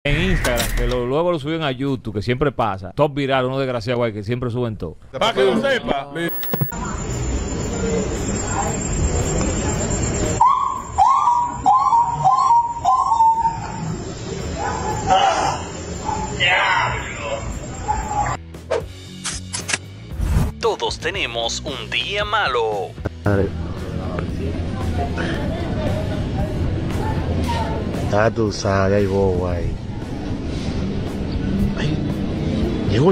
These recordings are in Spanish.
En Instagram, que luego lo suben a YouTube, que siempre pasa. Top viral, uno desgraciado ahí, que siempre suben todo. Para que lo sepa. Todos tenemos un día malo. Ya tú sabes, ahí bobo ahí. Ay, llegó.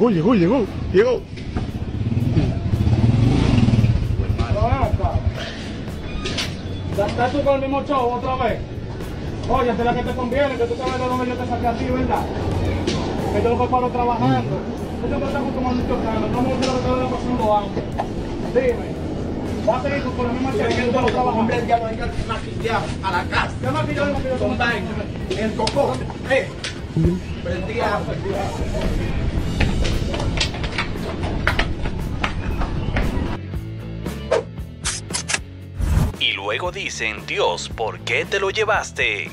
¿Estás tú con el mismo show otra vez? Oye, esta es la que te conviene, que tú sabes de dónde yo te saqué a ti, ¿verdad? Que yo no paro trabajando. Yo siempre estamos como muchos años, no me olvido lo que te voy pasando hambre. Dime. ¿Vas a seguir con la misma que yo no trabajo? Hombre, ya no hay que maquillar a la casa. ¿Qué maquillo de maquillo? Con vaina, el cocón. Prendía. Y luego dicen, Dios, ¿por qué te lo llevaste?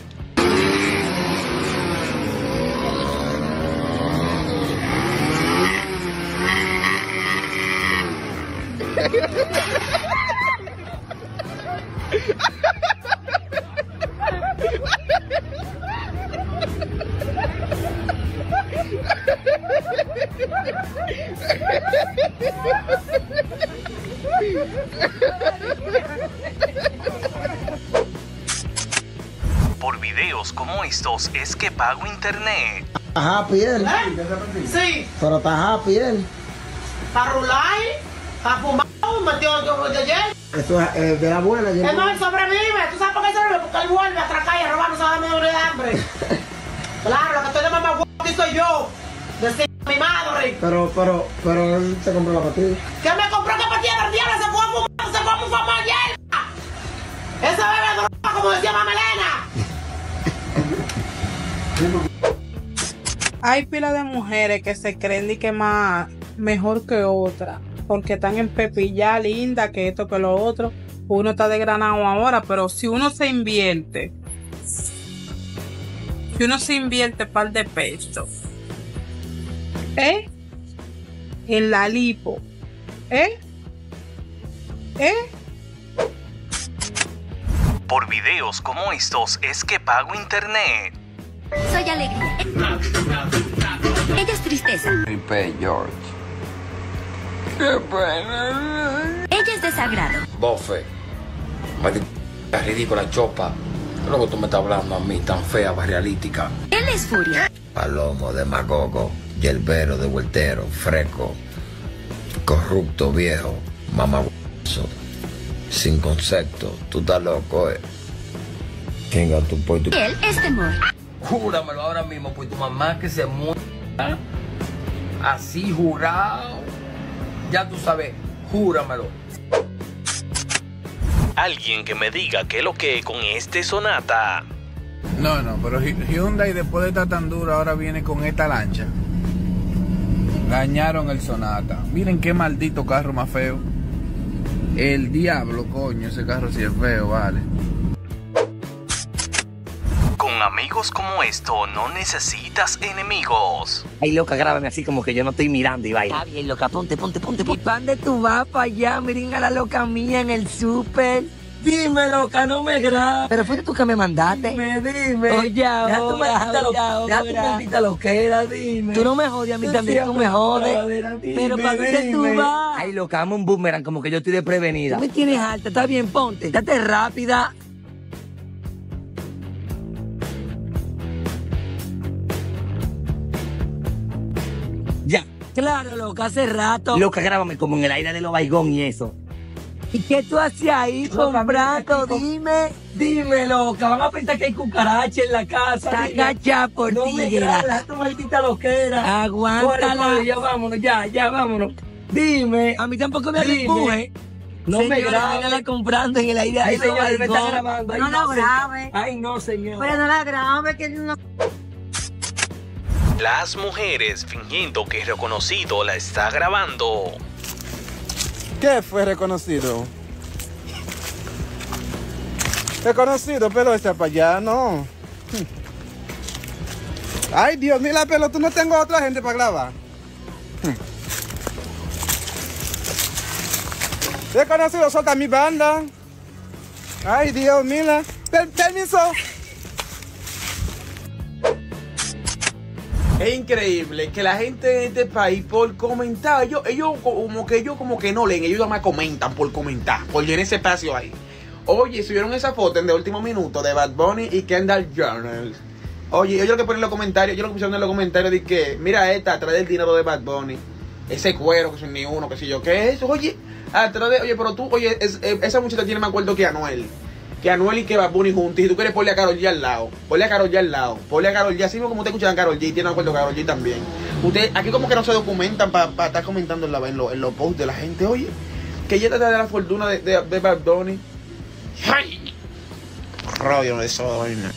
Por videos como estos es que pago internet. Está happy él. Sí, Pero está happy él. para rular, para fumar, metió yo de ayer. Eso es de la buena. Es más, él sobrevive. ¿Tú sabes por qué sobrevive? Porque él vuelve a atracar y a robar, no se va a morir de hambre. Claro, lo que estoy de mamá huevo aquí soy yo. Decir a mi madre. Pero él se compró la patilla. ¿Qué me compró que patilla del diablo? Se fue a fumar, se fue a fumar hierba. Ese bebé droga, como decía Mamelena. Hay pila de mujeres que se creen que más mejor que otra, porque están en pepilla linda, que esto, que lo otro. Uno está desgranado ahora, pero si uno se invierte par de pesos, en la lipo, Por videos como estos es que pago internet. Soy alegría. Ella es tristeza. Felipe George. Qué pena. Ella es desagrado. Bofe. Maldita ridícula chopa. Luego tú me estás hablando a mí tan fea, barrialítica. Él es furia. Palomo, demagogo, yerbero, de vueltero, fresco, corrupto, viejo, mamaguazo, sin concepto. Tú estás loco, Venga, tú pues tú. Él es temor. Júramelo ahora mismo, pues tu mamá que se muera. Así jurado. Ya tú sabes, júramelo. Alguien que me diga qué lo que con este Sonata. No, pero Hyundai después de estar tan duro ahora viene con esta lancha. Dañaron el Sonata. Miren qué maldito carro más feo. El diablo, coño, ese carro sí es feo, vale. Con amigos como esto no necesitas enemigos. Ay, loca, grábame así como que yo no estoy mirando y baila. Está bien, loca, ponte. ¿Y pa' dónde tú vas para allá? Miren a la loca mía en el súper. Dime, loca, no me grabes. Pero fuiste tú que me mandaste. Dime. Oye, ahora. Ya tu maldita loquera, dime. Tú no me jodes, a mí también tú me jodes. Pero ¿para dónde tú vas? Ay, loca, dame un boomerang como que yo estoy desprevenida. Tú me tienes alta, está bien, ponte. Date rápida. Ya. Claro, loca, hace rato. Loca, grábame como en el aire de los baigón y eso. ¿Y qué tú hacías ahí comprando? Dime, loca, van a pensar que hay cucaracha en la casa. Está cachada por ti. No me grabes, tu maldita loquera. Aguántala. Ya vámonos, ya vámonos. Dime. A mí tampoco me empuje. No me grabes. La comprando en el aire. Ay, señor, me está grabando. No la grabe. Ay, no, señor. Pero no la grabe, que no. Las mujeres fingiendo que reconocido la está grabando. ¿Qué fue reconocido? Reconocido, pero ese para allá no. Ay, Dios mío, pero tú no tengo otra gente para grabar. He conocido solta mi banda. Ay, Dios mío. Permiso. Es increíble que la gente de este país por comentar, ellos como que no leen, ellos nada más comentan por comentar, por llenar ese espacio ahí. Oye, subieron esa foto en de último minuto de Bad Bunny y Kendall Jenner. Oye, ellos lo que ponen en los comentarios, ellos lo que pusieron en los comentarios de que, mira esta, atrás del dinero de Bad Bunny, ese cuero que son ni uno, que sé yo, ¿qué es eso? Oye, atrás de, oye, pero tú, oye, esa muchacha tiene más acuerdo que Anuel y que Bad Bunny juntos. Y tú quieres ponle a Karol G al lado, ponle a Karol G, así como usted escucha a Karol G, tiene acuerdo con Karol G también. Usted, aquí como que no se documentan para estar comentando en los posts de la gente, oye, que ella te da la fortuna de Bad Bunny. ¡Ay! Radio de esa vaina.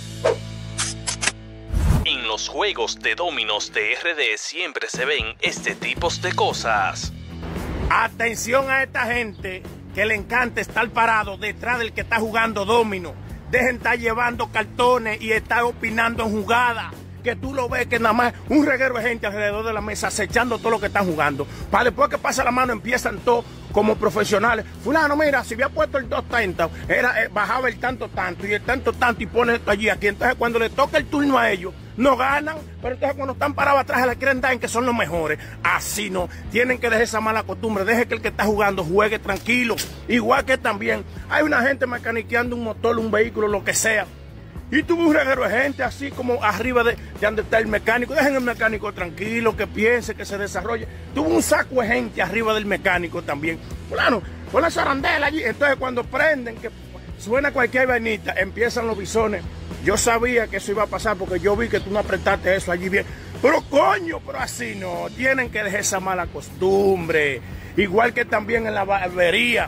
En los juegos de dominos de RD siempre se ven este tipo de cosas. Atención a esta gente que le encanta estar parado detrás del que está jugando domino. Dejen estar llevando cartones y estar opinando en jugada. Que tú lo ves que nada más un reguero de gente alrededor de la mesa acechando todo lo que están jugando. Para después que pasa la mano empiezan todos como profesionales. Fulano, mira, si había puesto el 230, bajaba el tanto y el tanto y pone esto allí, aquí. Entonces cuando le toca el turno a ellos, no ganan, pero entonces cuando están parados atrás le quieren dar en que son los mejores. Así no, tienen que dejar esa mala costumbre. Deje que el que está jugando juegue tranquilo. Igual que también hay una gente mecaniqueando un motor, un vehículo, lo que sea. Y tuve un reguero de gente así como arriba de donde está el mecánico. Dejen el mecánico tranquilo, que piense, que se desarrolle. Tuvo un saco de gente arriba del mecánico también. Fulano, con la zarandela allí. Entonces cuando prenden, que suena cualquier vainita, empiezan los bisones. Yo sabía que eso iba a pasar porque yo vi que tú no apretaste eso allí bien. Pero coño, pero así no. Tienen que dejar esa mala costumbre. Igual que también en la barbería.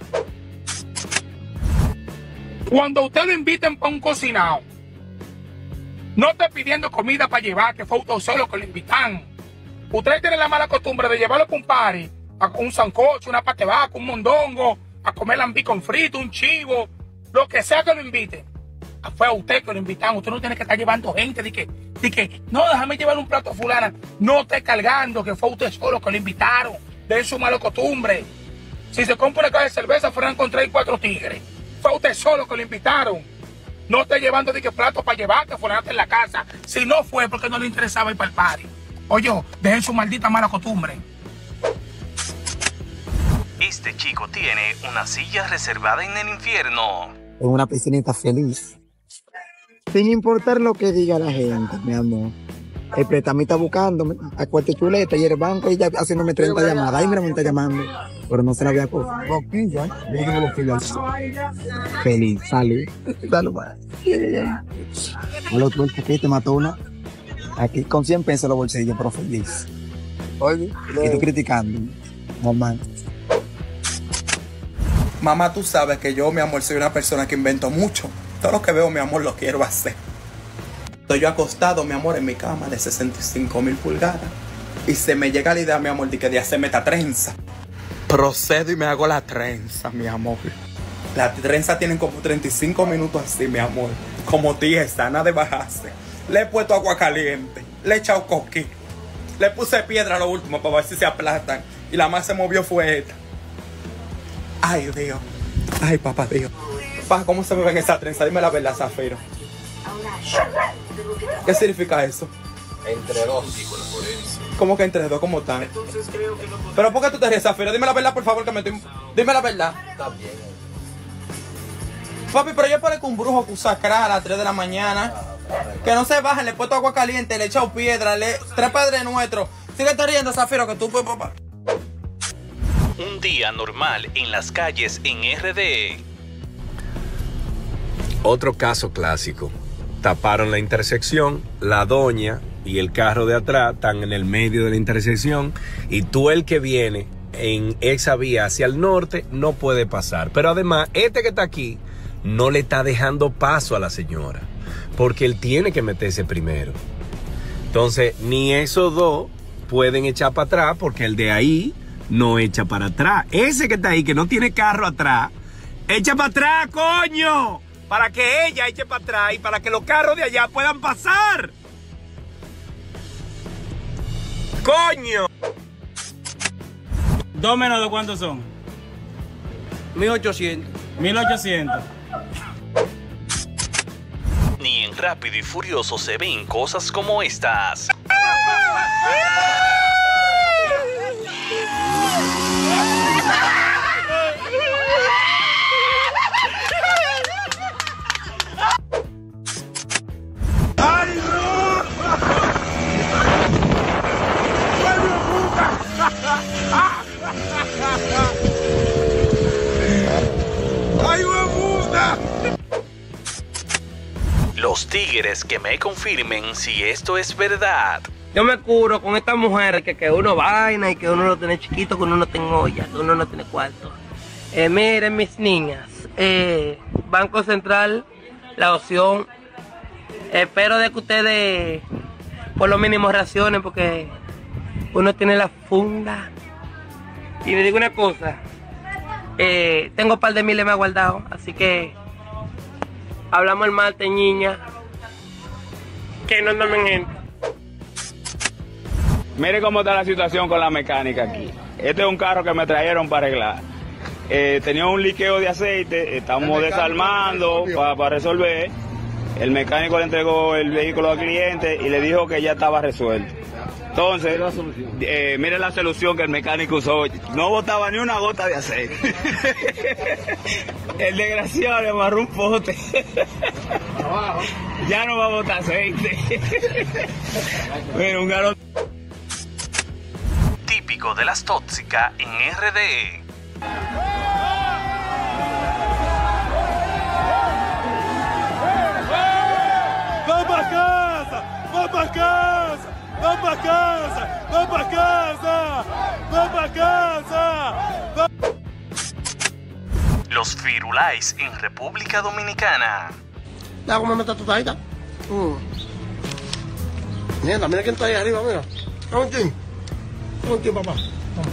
Cuando usted lo inviten para un cocinado, no esté pidiendo comida para llevar, que fue usted solo que lo invitan. Ustedes tienen la mala costumbre de llevarlo para un party, a un sancocho, una pate vaca, un mondongo, a comer lambí con frito, un chivo, lo que sea que lo inviten. Fue a usted que lo invitan. Usted no tiene que estar llevando gente de que no, déjame llevar un plato a fulana. No esté cargando, que fue usted solo que lo invitaron. De su mala costumbre. Si se compra una caja de cerveza, fueran con 3 y 4 tigres. Fue usted solo que lo invitaron. No esté llevando de que plato para llevar, que fulana está en la casa. Si no fue porque no le interesaba ir para el party. Oye, dejen su maldita mala costumbre. Este chico tiene una silla reservada en el infierno. En una piscinita feliz. Sin importar lo que diga la gente, mi amor. El prestamista buscándome a cualquier chuleta y el banco ella haciéndome 30 llamadas. Ay, mira, me está llamando. Pero no se la había cogido. Boquilla, dígame boquilla. Feliz, salí. Dale, va. Al otro, el que te mató una. Aquí con 100 pesos en los bolsillos, pero feliz. Oye, y tú criticando. Normal. Mamá, tú sabes que yo, mi amor, soy una persona que invento mucho. Todo lo que veo, mi amor, lo quiero hacer. Estoy yo acostado, mi amor, en mi cama de 65.000 pulgadas. Y se me llega la idea, mi amor, de que de hacerme esta trenza. Procedo y me hago la trenza, mi amor. La trenza tienen como 35 minutos así, mi amor. Como tiesa, nada de bajarse. Le he puesto agua caliente. Le he echado coquí. Le puse piedra a lo último para ver si se aplastan. Y la más se movió fue esta. Ay, Dios. Ay, papá Dios. Pa, ¿cómo se me ve en esa trenza? Dime la verdad, Zafiro. ¿Qué significa eso? Entre dos. ¿Cómo que entre dos? ¿Cómo están? ¿Pero por qué tú te ríes, Zafiro? Dime la verdad, por favor, que me estoy... Dime la verdad. Está bien. Papi, pero yo parezco un brujo que usa crack a las 3 de la mañana. Que no se bajen, le he puesto agua caliente, le he echado piedra, 3 padres nuestros. Síguete riendo, Zafiro, que tú puedes, papá. Un día normal en las calles en RD. Otro caso clásico. Taparon la intersección, la doña y el carro de atrás están en el medio de la intersección y tú, el que viene en esa vía hacia el norte, no puede pasar. Pero además, este que está aquí no le está dejando paso a la señora porque él tiene que meterse primero. Entonces, ni esos dos pueden echar para atrás porque el de ahí no echa para atrás. Ese que está ahí, que no tiene carro atrás, echa para atrás, coño. Para que ella eche para atrás y para que los carros de allá puedan pasar. ¡Coño! 2 menos de cuántos son? 1800. 1800. Ni en Rápido y Furioso se ven cosas como estas. Los tigres que me confirmen si esto es verdad. Yo me curo con esta mujer que uno vaina y que uno lo tiene chiquito, que uno no tiene olla, que uno no tiene cuarto. Miren mis niñas, Banco Central, la opción. Espero de que ustedes por lo mínimo reaccionen porque uno tiene la funda. Y le digo una cosa, tengo un par de miles más guardados, así que hablamos el martes, niña. Que no andan gente. Mire cómo está la situación con la mecánica aquí. Este es un carro que me trajeron para arreglar. Tenía un liqueo de aceite, estamos desarmando para resolver. El mecánico le entregó el vehículo al cliente y le dijo que ya estaba resuelto. Entonces, mire la solución que el mecánico usó. No botaba ni una gota de aceite. El desgraciado le amarró un pote. Ya no va a botar aceite. Pero un garot. Típico de las tóxicas en RD. ¡Va para casa! ¡Va para casa! ¡Va para casa! ¡Va para casa! ¡Va para casa! Los Firulais en República Dominicana. Ya, ¿cómo me está tu taita? Mira, mira quién está ahí arriba, mira. Un chin, papá.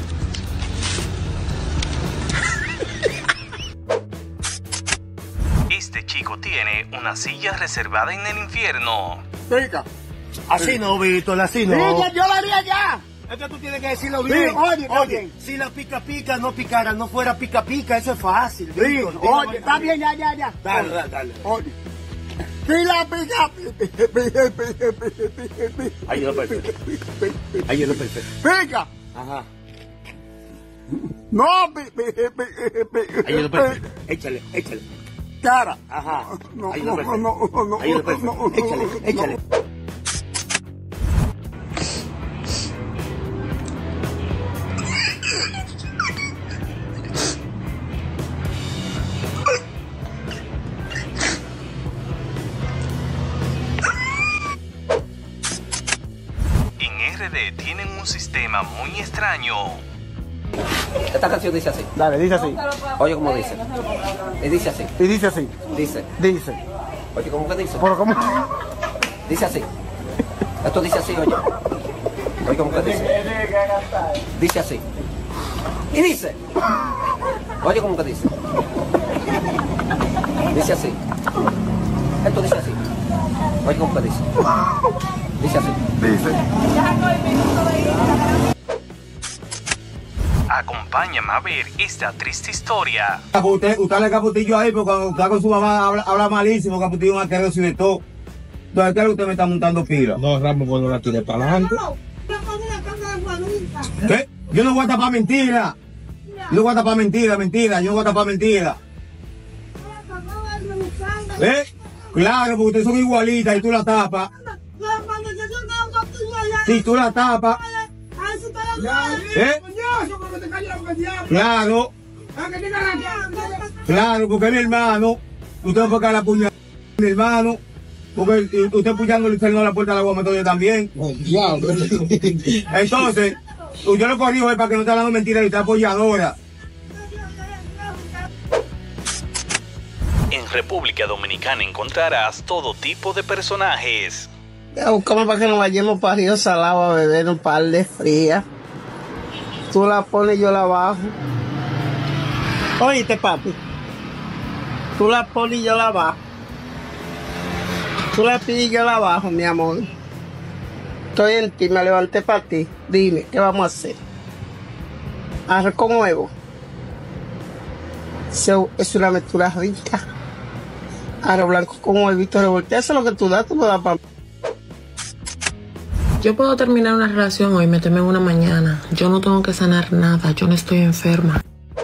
Este chico tiene una silla reservada en el infierno. Rica. Así no, Víctor, así no. Sí, yo la haría ya. Es que tú tienes que decirlo bien. Sí, oye, si la pica no picara, no fuera pica, eso es fácil. Sí, oye, está bien, ya. Dale. Oye. Si la pica. Ahí es lo perfecto. Pica. Ajá. No, ahí es lo perfecto. Échale. Cara. Ajá. No, ahí es lo perfecto. no. Ahí es lo perfecto. Échale. Tienen un sistema muy extraño. Esta canción dice así. Dale, dice así. Oye, ¿cómo dice? Y dice así. Y dice así. Dice. Oye, ¿cómo que dice? ¿Pero cómo? Dice así. Esto dice así, oye. Oye, ¿cómo que dice? Dice así. Y dice. Oye, ¿cómo que dice? Dice así. Esto dice así. Oye, ¿cómo que dice? Dice así. Acompáñame a ver esta triste historia. Usted le caputillo ahí, porque cuando está con su mamá habla malísimo, caputillo un asqueroso y de todo. Entonces, ¿qué usted me está montando pila? No, Ramón, cuando la tiré para adelante. ¿Qué? Yo no voy a tapar mentira. Yo no voy a tapar mentira. Claro, porque ustedes son igualitas y tú la tapas. Si tú la tapas. Claro, porque es mi hermano. Usted no puede caer la puñalada a mi hermano. Porque usted puñando el cerno a la puerta de la goma, yo también. Entonces, yo lo corrijo para que no esté hablando mentiras y esté apoyadora. En República Dominicana encontrarás todo tipo de personajes. Ya buscamos para que nos vayamos para Río Salado a beber un par de frías. Tú la pones y yo la bajo. Oíste, papi. Tú la pones y yo la bajo. Tú la pides y yo la bajo, mi amor. Estoy en ti, me levanté para ti. Dime, ¿qué vamos a hacer? Arroz con huevo. Eso es una mezcla rica. Arroz blanco con huevito revolteado. Eso es lo que tú das para mí. Yo puedo terminar una relación hoy y meterme en una mañana. Yo no tengo que sanar nada. Yo no estoy enferma.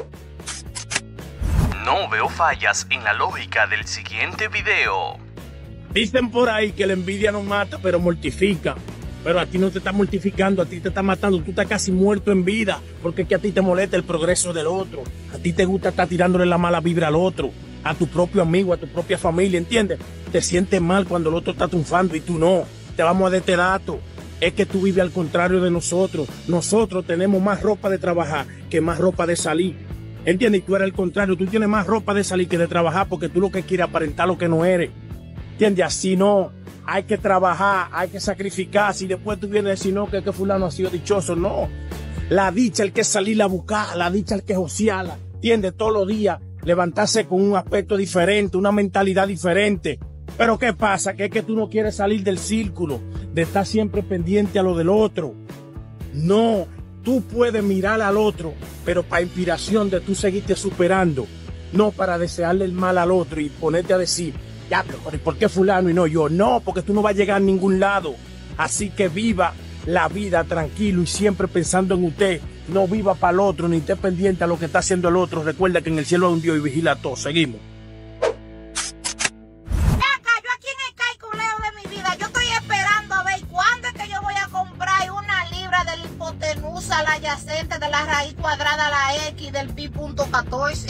No veo fallas en la lógica del siguiente video. Dicen por ahí que la envidia no mata, pero mortifica. Pero a ti no te está mortificando, a ti te está matando. Tú estás casi muerto en vida, porque es que a ti te molesta el progreso del otro. A ti te gusta estar tirándole la mala vibra al otro, a tu propio amigo, a tu propia familia, ¿entiendes? Te sientes mal cuando el otro está triunfando y tú no. Te vamos a dar este dato. Es que tú vives al contrario de nosotros. Nosotros tenemos más ropa de trabajar que más ropa de salir. ¿Entiendes? Y tú eres al contrario. Tú tienes más ropa de salir que de trabajar porque tú lo que quieres es aparentar lo que no eres. ¿Entiendes? Así no. Hay que trabajar, hay que sacrificar. Si después tú vienes a decir no, que fulano ha sido dichoso. No. La dicha hay que salir a buscar. La dicha hay que josearla. ¿Entiendes? Todos los días levantarse con un aspecto diferente, una mentalidad diferente. Pero ¿qué pasa? Que es que tú no quieres salir del círculo, de estar siempre pendiente a lo del otro. No, tú puedes mirar al otro, pero para inspiración de tú seguirte superando. No para desearle el mal al otro y ponerte a decir, ya, pero ¿por qué fulano y no yo? No, porque tú no vas a llegar a ningún lado. Así que viva la vida tranquilo y siempre pensando en usted. No viva para el otro, ni esté pendiente a lo que está haciendo el otro. Recuerda que en el cielo hay un Dios y vigila todo. Seguimos. La adyacente de la raíz cuadrada a la X del pi punto 14.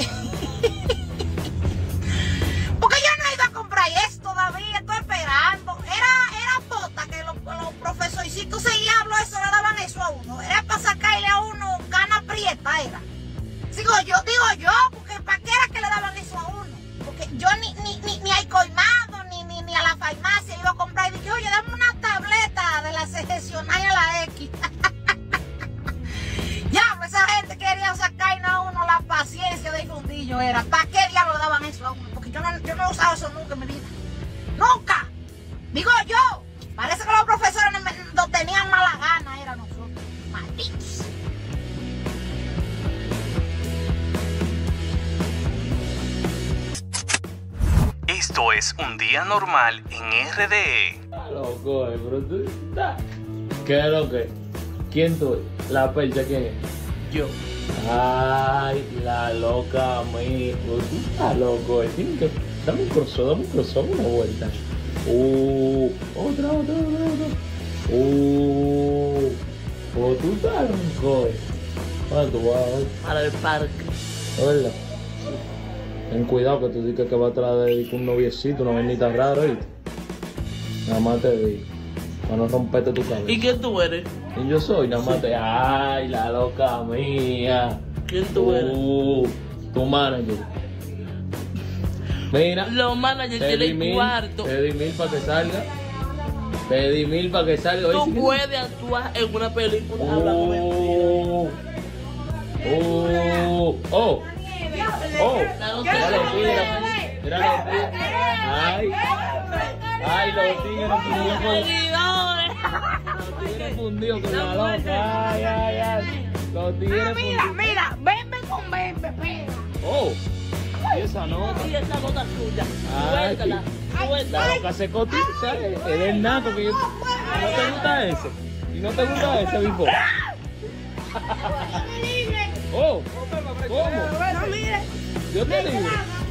Porque yo no he ido a comprar esto todavía, estoy esperando. Era pota que los profesorcitos se diablo eso le daban eso a uno. Era para sacarle a uno gana prieta, era. Digo yo, porque ¿para qué era que le daban eso a uno? Porque yo ni hay colmado, ni a la farmacia iba a comprar y dije, oye, dame una tableta de la seccional a la X. Diablo, esa gente quería sacarnos a uno la paciencia de fundillo era. ¿Para qué diablo daban eso a uno? Porque yo no he usado eso nunca en mi vida. ¡Nunca! Digo yo. Parece que los profesores no tenían mala gana, era nosotros. Malditos. Esto es un día normal en RD. Loco, pero tú estás. ¿Qué es lo que? ¿Quién tú? ¿La percha quién es? Yo. Ay, la loca, amigo. Tú estás loco. Dame un crossover, una vuelta. Otra. Tú estás loco. ¿Cuánto vas? Para el parque. ¿Verdad? Ten cuidado que tú dices que va a traer un noviecito, una vainita rara, ¿viste? Nada más te digo. Para no romperte tu cabeza. ¿Y quién tú eres? Y yo soy, nada más te... ¡Ay, la loca mía! ¿Quién tú eres? Tu manager. Mira. Los managers tienen cuarto. Pedí 1000 para que salga. Pedí 1000 para que salga. Tú puedes actuar en una película hablando mentira. Mira los tigres. Ay, los tigres fundidos con la loca. Ay. Los tigres fundidos. Mira, Bembe con Bembe, pega. ¿Y esa nota? Y esa nota tuya. Suéltala. La loca se cotiza. Es el naco que yo... ¿No te gusta ese? ¿Y no te gusta ese, Bifo? ¿Cómo? Yo te digo.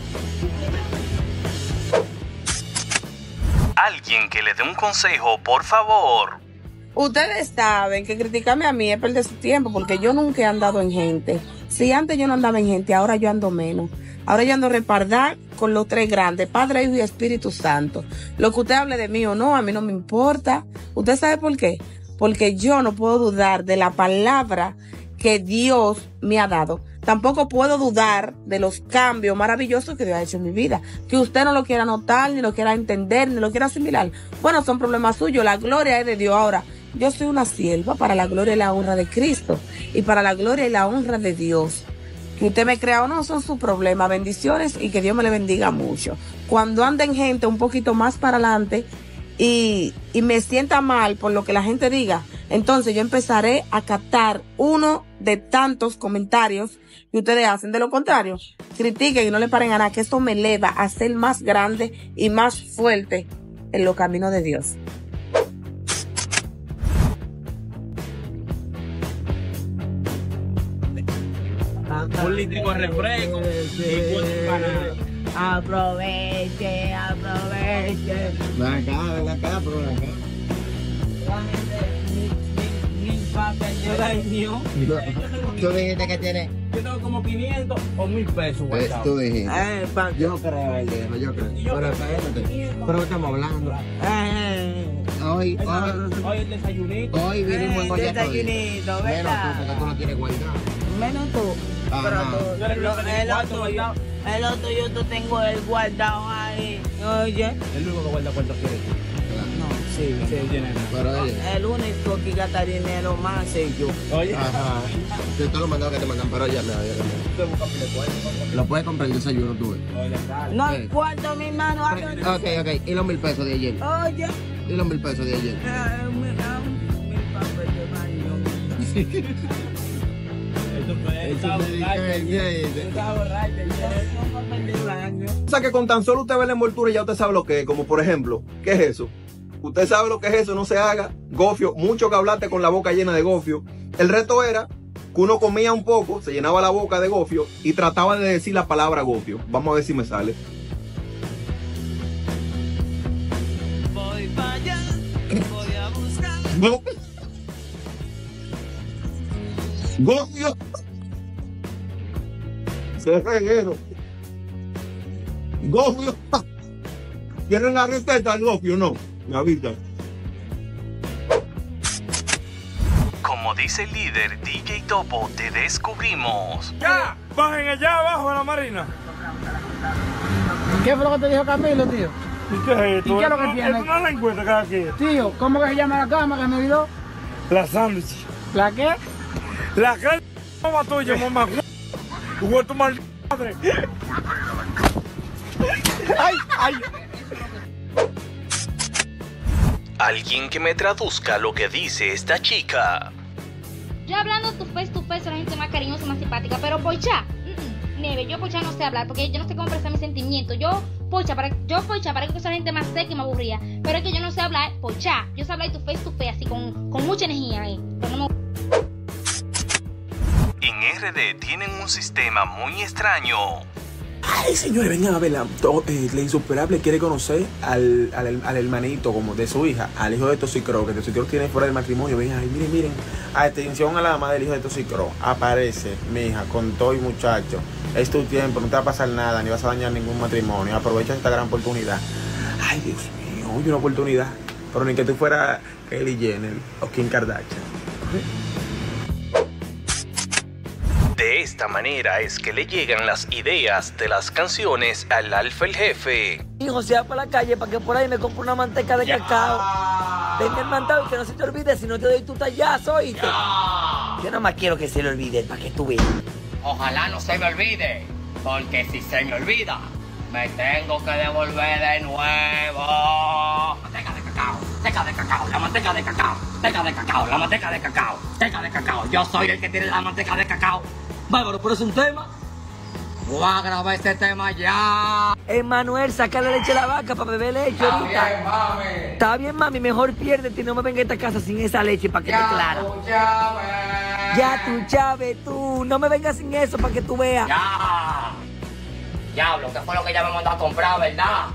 Alguien que le dé un consejo, por favor. Ustedes saben que criticarme a mí es perder su tiempo porque yo nunca he andado en gente. Si antes yo no andaba en gente, ahora yo ando menos. Ahora yo ando respaldar con los tres grandes, Padre, Hijo y Espíritu Santo. Lo que usted hable de mí o no, a mí no me importa. ¿Usted sabe por qué? Porque yo no puedo dudar de la palabra que Dios me ha dado. Tampoco puedo dudar de los cambios maravillosos que Dios ha hecho en mi vida. Que usted no lo quiera notar, ni lo quiera entender, ni lo quiera asimilar. Bueno, son problemas suyos. La gloria es de Dios. Ahora, yo soy una sierva para la gloria y la honra de Cristo. Y para la gloria y la honra de Dios. Que usted me crea o no, son sus problemas. Bendiciones y que Dios me le bendiga mucho. Cuando anden gente un poquito más para adelante, y me sienta mal por lo que la gente diga, entonces yo empezaré a captar uno de tantos comentarios que ustedes hacen. De lo contrario, critiquen y no le paren a nada, que esto me eleva a ser más grande y más fuerte en los caminos de Dios. Un litro de refresco. Aproveche. Ven acá, pero ven acá. Yo daño. Tú dijiste que tienes. Yo tengo como 500 o 1000 pesos. Tú dijiste. Yo creo, viejo, yo creo. Pero espérate. Pero estamos hablando. Hoy el desayunito. Hoy vinimos en Goya. Desayunito, ¿verdad? Menos tú, porque tú no tienes guardado. Menos tú. Pero el otro yo te tengo el guardado ahí. Oye. El único que guarda cuánto quieres. No, sí, pero el único que gasta dinero más es yo. Oye. Ajá. Yo te lo mandaba que te mandan, pero ya me lo puedes comprar el desayuno tú. No cuarto, mi mano. Ok. ¿Y los 1000 pesos de ayer? Oye. ¿Y los 1000 pesos de ayer? O sea que con tan solo usted ve la envoltura ya usted sabe lo que es, como por ejemplo, ¿qué es eso? Usted sabe lo que es eso, no se haga. Gofio, mucho que hablaste con la boca llena de gofio. El reto era que uno comía un poco, se llenaba la boca de gofio y trataba de decir la palabra gofio. Vamos a ver si me sale. Voy para allá, voy a buscar. Gofio. Se reguero. Gofio. ¿Quieren la receta del gofio? No. Me avisan. Como dice el líder DJ Topo, te descubrimos. ¡Ya! ¡Bajen allá abajo de la marina! ¿Qué fue lo que te dijo Camilo, tío? ¿Y qué es esto? ¿Y qué es lo que tiene? Esto no la encuentra cada quien. Tío, ¿cómo que se llama la cama que me olvidó? La sándwich. ¿La qué? La que mamá tuya, mamá. Tú tu madre. ¡Ay! Alguien que me traduzca lo que dice esta chica. Yo hablando tu face, soy la gente más cariñosa, más simpática, pero pocha, Neve, yo pocha no sé hablar, porque yo no sé cómo expresar mis sentimientos. Yo pocha para que soy la gente más seca y más aburrida, pero es que yo no sé hablar pocha. Yo sé hablar tu face, así con mucha energía ahí. Pero no me... En RD tienen un sistema muy extraño. Ay, señores, vengan a ver, la insuperable quiere conocer al hermanito como de su hija, al hijo de Toxicro, que Toxicro tiene fuera del matrimonio. Vengan, ay, miren, atención a la mamá del hijo de Toxicro. Aparece, mi hija, con todo y muchacho. Es tu tiempo, no te va a pasar nada, ni vas a dañar ningún matrimonio. Aprovecha esta gran oportunidad. Ay, Dios mío, hoy una oportunidad. Pero ni que tú fueras Kylie Jenner o Kim Kardashian. De esta manera es que le llegan las ideas de las canciones al Alfa el Jefe. Hijo, se va para la calle para que por ahí me compre una manteca de cacao. Tenme el mandado y que no se te olvide, si no te doy tu tallazo, ¿oíste? Yo nada más quiero que se le olvide, para que tú veas. Ojalá no se me olvide, porque si se me olvida, me tengo que devolver de nuevo. Manteca de cacao, teca de cacao, la manteca de cacao, teca de cacao, la manteca de cacao, teca de cacao. Yo soy el que tiene la manteca de cacao. Bárbaro, pero es un tema. Voy a grabar este tema ya. Manuel, saca la leche a la vaca para beber leche ahorita. Bien, mami. Está bien, mami, mejor piérdete y no me venga a esta casa sin esa leche para que te clara. Ya tú, Chávez, tú. No me vengas sin eso para que tú veas. Ya. Diablo, ¿qué fue lo que ella me mandó a comprar, verdad?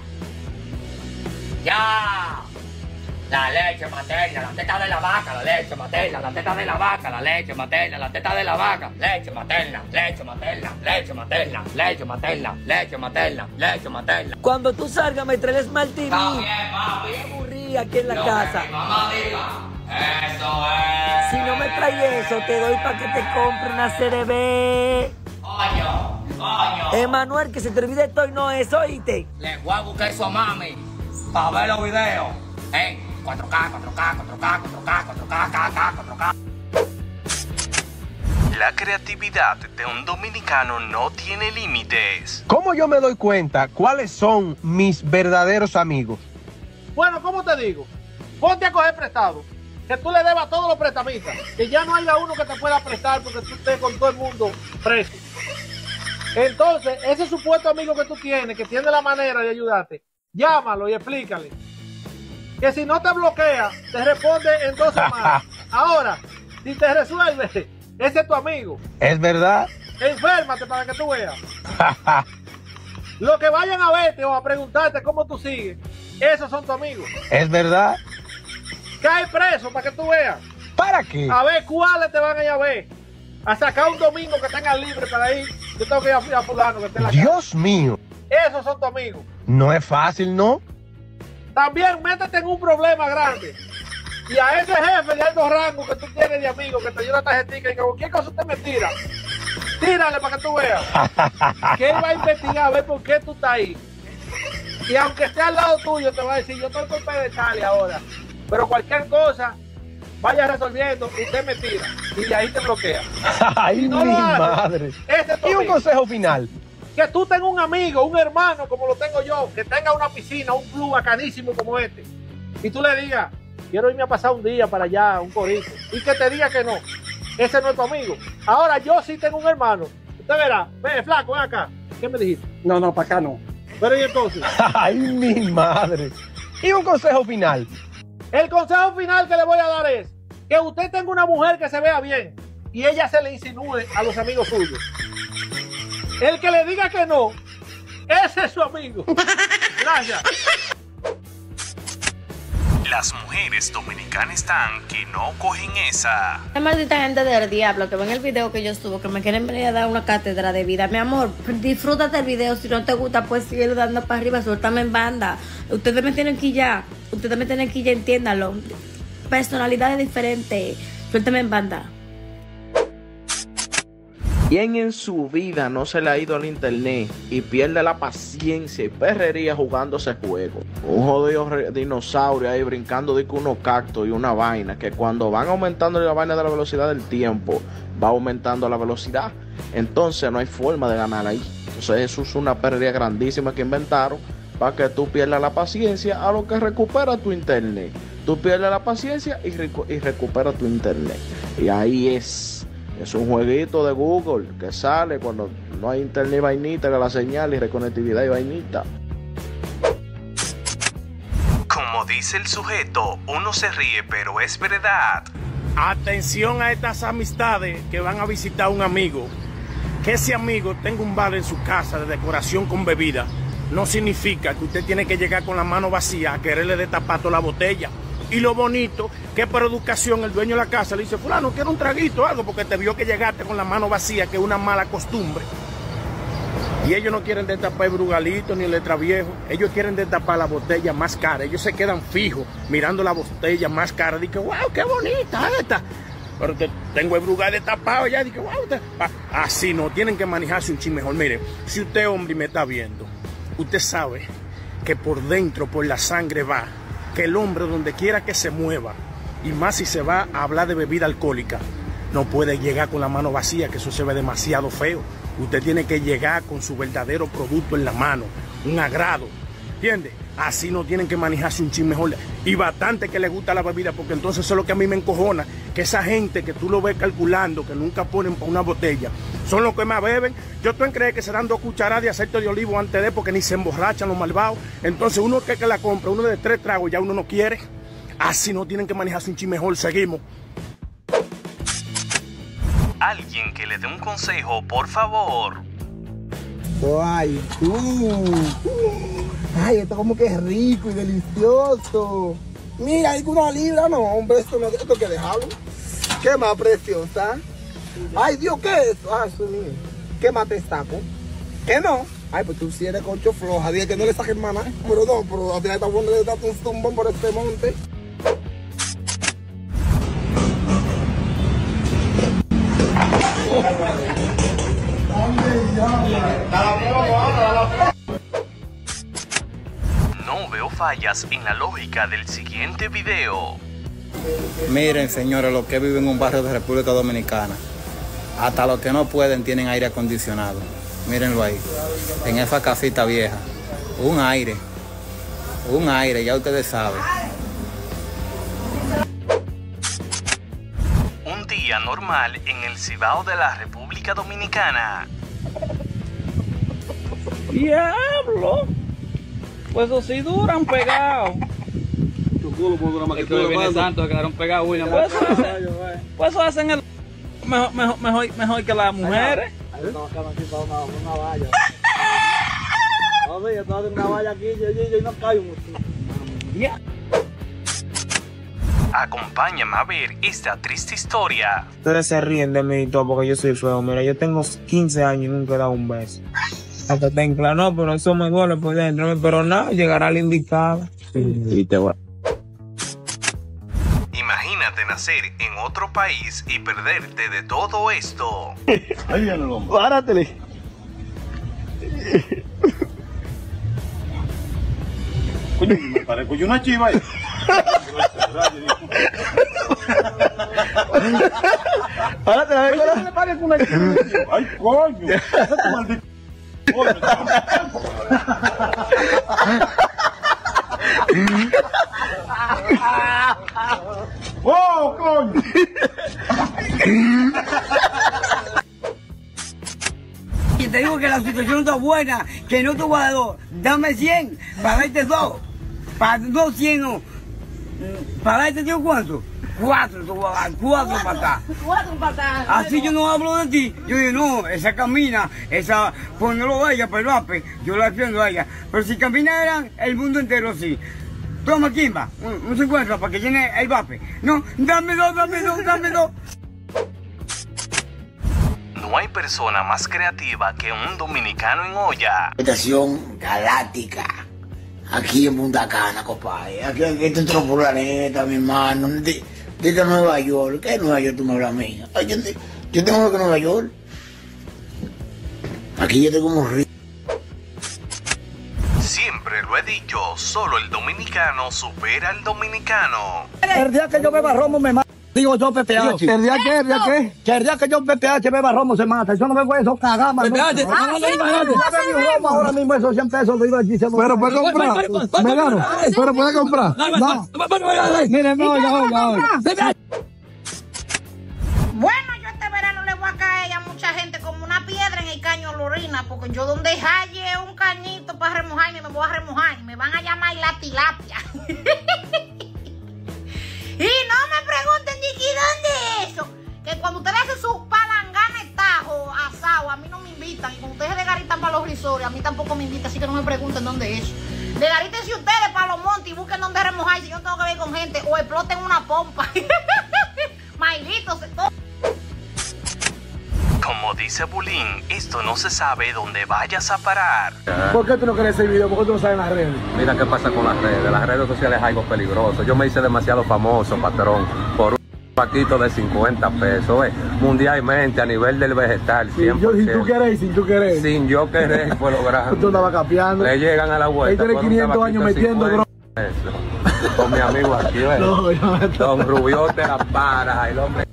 Ya. La leche materna, la teta de la vaca, la leche materna, la teta de la vaca, la leche materna, la teta de la vaca, leche materna, leche materna, leche materna, leche materna, leche materna, leche materna. Cuando tú salgas me traes Smart TV. Está bien, papi. Me aburrí aquí en la casa. Que mi mamá diga, eso es. Si no me traes eso, te doy para que te compre una CDB. Coño. Emanuel, que se te olvide esto y no es, oíste. Le voy a buscar eso a mami para ver los videos. 4K. La creatividad de un dominicano no tiene límites. ¿Cómo yo me doy cuenta cuáles son mis verdaderos amigos? Bueno, ¿cómo te digo? Ponte a coger prestado. Que tú le debas a todos los prestamistas. Que ya no haya uno que te pueda prestar porque tú estés con todo el mundo preso. Entonces, ese supuesto amigo que tú tienes, que tiene la manera de ayudarte, llámalo y explícale. Que si no te bloquea, te responde en 2 semanas. Ahora, si te resuelve, ese es tu amigo. ¿Es verdad? Enférmate para que tú veas. Los que vayan a verte o a preguntarte cómo tú sigues, esos son tus amigos. ¿Es verdad? Cae preso para que tú veas. ¿Para qué? A ver cuáles te van a ir a ver. A sacar un domingo que tengan libre para ir. Yo tengo que ir a fulano que esté en la Dios mío. Esos son tus amigos. No es fácil, ¿no? También métete en un problema grande. Y a ese jefe de alto rango que tú tienes de amigo, que te dio una tarjetita y que cualquier cosa usted me tira, tírale para que tú veas. Que él va a investigar a ver por qué tú estás ahí. Y aunque esté al lado tuyo, te va a decir, yo estoy por pedestal ahora. Pero cualquier cosa, vaya resolviendo, usted me tira. Y ahí te bloquea. Ay, si no mi haces, madre. Y un consejo final. Que tú tengas un amigo, un hermano como lo tengo yo, que tenga una piscina, un club bacanísimo como este. Y tú le digas, quiero irme a pasar un día para allá, un corito. Y que te diga que no. Ese no es tu amigo. Ahora yo sí tengo un hermano. Usted verá, ve, flaco, ven acá. ¿Qué me dijiste? No, para acá no. Pero ¿y entonces? Ay, mi madre. Y un consejo final. El consejo final que le voy a dar es que usted tenga una mujer que se vea bien y ella se le insinúe a los amigos suyos. El que le diga que no, ese es su amigo. Gracias. Las mujeres dominicanas están que no cogen esa. La maldita gente del diablo que ven el video que yo subo, que me quieren venir a dar una cátedra de vida. Mi amor, disfrútate el video. Si no te gusta, pues sigue dando para arriba, suéltame en banda. Ustedes me tienen que ya. Ustedes me tienen que ya, entiéndanlo. Personalidades diferentes. Suéltame en banda. ¿Quién en su vida no se le ha ido al internet y pierde la paciencia y perrería jugando ese juego? Un jodido dinosaurio ahí brincando de unos cactos y una vaina que cuando van aumentando la vaina de la velocidad del tiempo, va aumentando la velocidad. Entonces no hay forma de ganar ahí. Entonces eso es una perrería grandísima que inventaron para que tú pierdas la paciencia a lo que recupera tu internet. Tú pierdes la paciencia y recupera tu internet. Y ahí es un jueguito de Google que sale cuando no hay internet y vainita, que la señal y reconectividad y vainita. Como dice el sujeto, uno se ríe, pero es verdad. Atención a estas amistades que van a visitar a un amigo. Que ese amigo tenga un bar en su casa de decoración con bebida, no significa que usted tiene que llegar con la mano vacía a quererle destapar toda la botella. Y lo bonito, que por educación el dueño de la casa le dice, fulano, quiero un traguito o algo, porque te vio que llegaste con la mano vacía, que es una mala costumbre. Y ellos no quieren destapar el Brugalito ni el letra viejo, ellos quieren destapar la botella más cara. Ellos se quedan fijos mirando la botella más cara. Dicen, wow, qué bonita esta. Pero tengo el Brugal destapado ya. Dicen, wow, así no, tienen que manejarse un chin mejor. Mire, si usted, hombre, me está viendo, usted sabe que por dentro, por la sangre va, que el hombre donde quiera que se mueva, y más si se va a hablar de bebida alcohólica, no puede llegar con la mano vacía, que eso se ve demasiado feo. Usted tiene que llegar con su verdadero producto en la mano, un agrado, ¿entiende? Así no tienen que manejarse un chin mejor. Y bastante que les gusta la bebida, porque entonces eso es lo que a mí me encojona, que esa gente que tú lo ves calculando, que nunca ponen para una botella, son los que más beben. Yo tú crees que se dan 2 cucharadas de aceite de olivo antes de, porque ni se emborrachan los malvados. Entonces uno que la compra, uno de 3 tragos, ya uno no quiere. Así no tienen que manejarse un chin mejor. Seguimos. Alguien que le dé un consejo, por favor. Ay, ay, esto como que es rico y delicioso. Mira, hay una libra, no, hombre, esto hay que dejarlo. Qué más preciosa. Ay, Dios, ¿qué es eso? Ay, eso es mío. ¿Qué más te destaco? ¿Qué no? Ay, pues tú si eres concho floja, dije que no le saques maná. Pero no, pero al final está bueno de darte un tumbón por este monte. No veo fallas en la lógica del siguiente video. Miren, señores, los que viven en un barrio de República Dominicana, hasta los que no pueden tienen aire acondicionado. Mírenlo ahí, en esa casita vieja, un aire. Un aire, ya ustedes saben. Un día normal en el Cibao de la República Dominicana. ¡Diablo! Pues eso sí duran pegados. Es que viene santo, se quedaron pegados, William. Pues eso hacen el mejor que las mujeres. Una valla. No sé, yo estoy haciendo una valla aquí y no caigo. Acompáñame a ver esta triste historia. Ustedes se ríen de mí y todo porque yo soy feo. Mira, yo tengo 15 años y nunca he dado un beso. Hasta te no, pero eso me duele por dentro. Pero nada, llegará la indicada. Y te voy. Imagínate nacer en otro país y perderte de todo esto. Ahí viene el hombre. Páratele. Coño, me parezco yo una chiva ahí. Párate, a ver, me parezco una chiva. Ay, coño. Ese es tu maldito. ¡Oh, coño! Y te digo que la situación está buena, que no te voy a dar 2. Dame 100 para darte 2. Para 2 100 no. Para darte yo cuánto. 4 te voy a dar, 4 patas. 4 patas. Así yo no hablo de ti. Yo digo, no, esa camina, esa, pues no lo vaya para el vape, yo la defiendo a ella. Pero si caminaran el mundo entero así. Toma, Kimba, un 50 para que llene el vape. No, dame 2, dame 2, dame 2. No hay persona más creativa que un dominicano en olla. Estación galáctica. Aquí en Punta Cana, compadre. Aquí está otro planeta, mi hermano. Desde Nueva York. ¿Qué es Nueva York tú me hablas a mí? Yo tengo que Nueva York. Aquí yo tengo como río. Siempre lo he dicho, solo el dominicano supera al dominicano. El día que yo beba romo me mata. Digo yo PPH. ¿El día qué? ¿El día qué? Que el día que yo PPH beba romo se mata. Yo no bebo eso, cagama. PPH, ahora mismo esos 100 pesos vivo allí. Pero puede comprar. Me gano. Pero puede comprar. No. Miren, no, ya. Bueno, yo este verano le voy a caer a mucha gente como una piedra en el caño Lorina, porque yo donde halle un cañito para remojarme, me voy a remojar. Me van a llamar la tilapia. Y no me pregunten, Dicky, ¿dónde es eso? Que cuando ustedes hacen sus palanganes tajo asado, a mí no me invitan. Y cuando ustedes desgaritan para los risores, a mí tampoco me invitan, así que no me pregunten dónde es eso. Desgarítense ustedes para los montes y busquen dónde remojar si yo tengo que ver con gente. O exploten una pompa. Mailitos, todo. Como dice Bulín, esto no se sabe dónde vayas a parar. ¿Por qué tú no quieres ese video? ¿Por qué tú no sabes en las redes? Mira qué pasa con las redes sociales es algo peligroso. Yo me hice demasiado famoso, patrón, por un paquito de 50 pesos, mundialmente a nivel del vegetal, 100%. Sin tú querés, sin tú querés. Sin yo querer, fue logrando. Tú estabas capeando. Le llegan a la vuelta. Ahí tiene 500 años metiendo droga. Con mi amigo aquí, Don Rubiote la para, el hombre.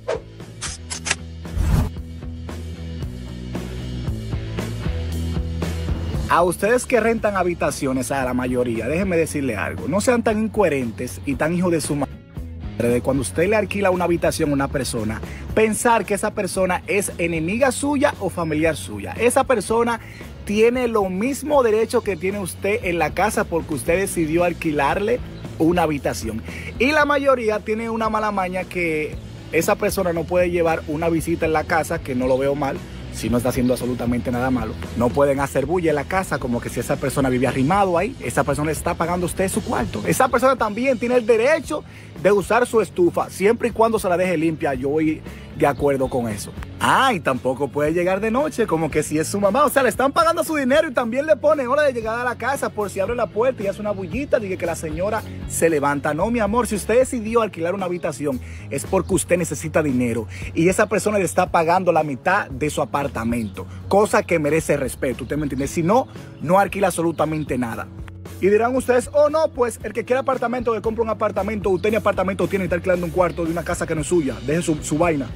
A ustedes que rentan habitaciones, a la mayoría, déjenme decirle algo, no sean tan incoherentes y tan hijos de su madre de cuando usted le alquila una habitación a una persona, pensar que esa persona es enemiga suya o familiar suya. Esa persona tiene lo mismo derecho que tiene usted en la casa porque usted decidió alquilarle una habitación. Y la mayoría tiene una mala maña que esa persona no puede llevar una visita en la casa, que no lo veo mal, si no está haciendo absolutamente nada malo. No pueden hacer bulla en la casa como que si esa persona vive arrimado ahí. Esa persona está pagando a usted su cuarto. Esa persona también tiene el derecho de usar su estufa, siempre y cuando se la deje limpia. Yo voy de acuerdo con eso. Y tampoco puede llegar de noche como que si es su mamá. O sea, le están pagando su dinero y también le ponen hora de llegar a la casa por si abre la puerta y hace una bullita, dice que la señora se levanta. No, mi amor, si usted decidió alquilar una habitación es porque usted necesita dinero y esa persona le está pagando la mitad de su apartamento, cosa que merece respeto, ¿usted me entiende? Si no, no alquila absolutamente nada. Y dirán ustedes, oh no, pues el que quiera apartamento, que compra un apartamento, usted ni apartamento tiene y está alquilando un cuarto de una casa que no es suya. Deje su vaina.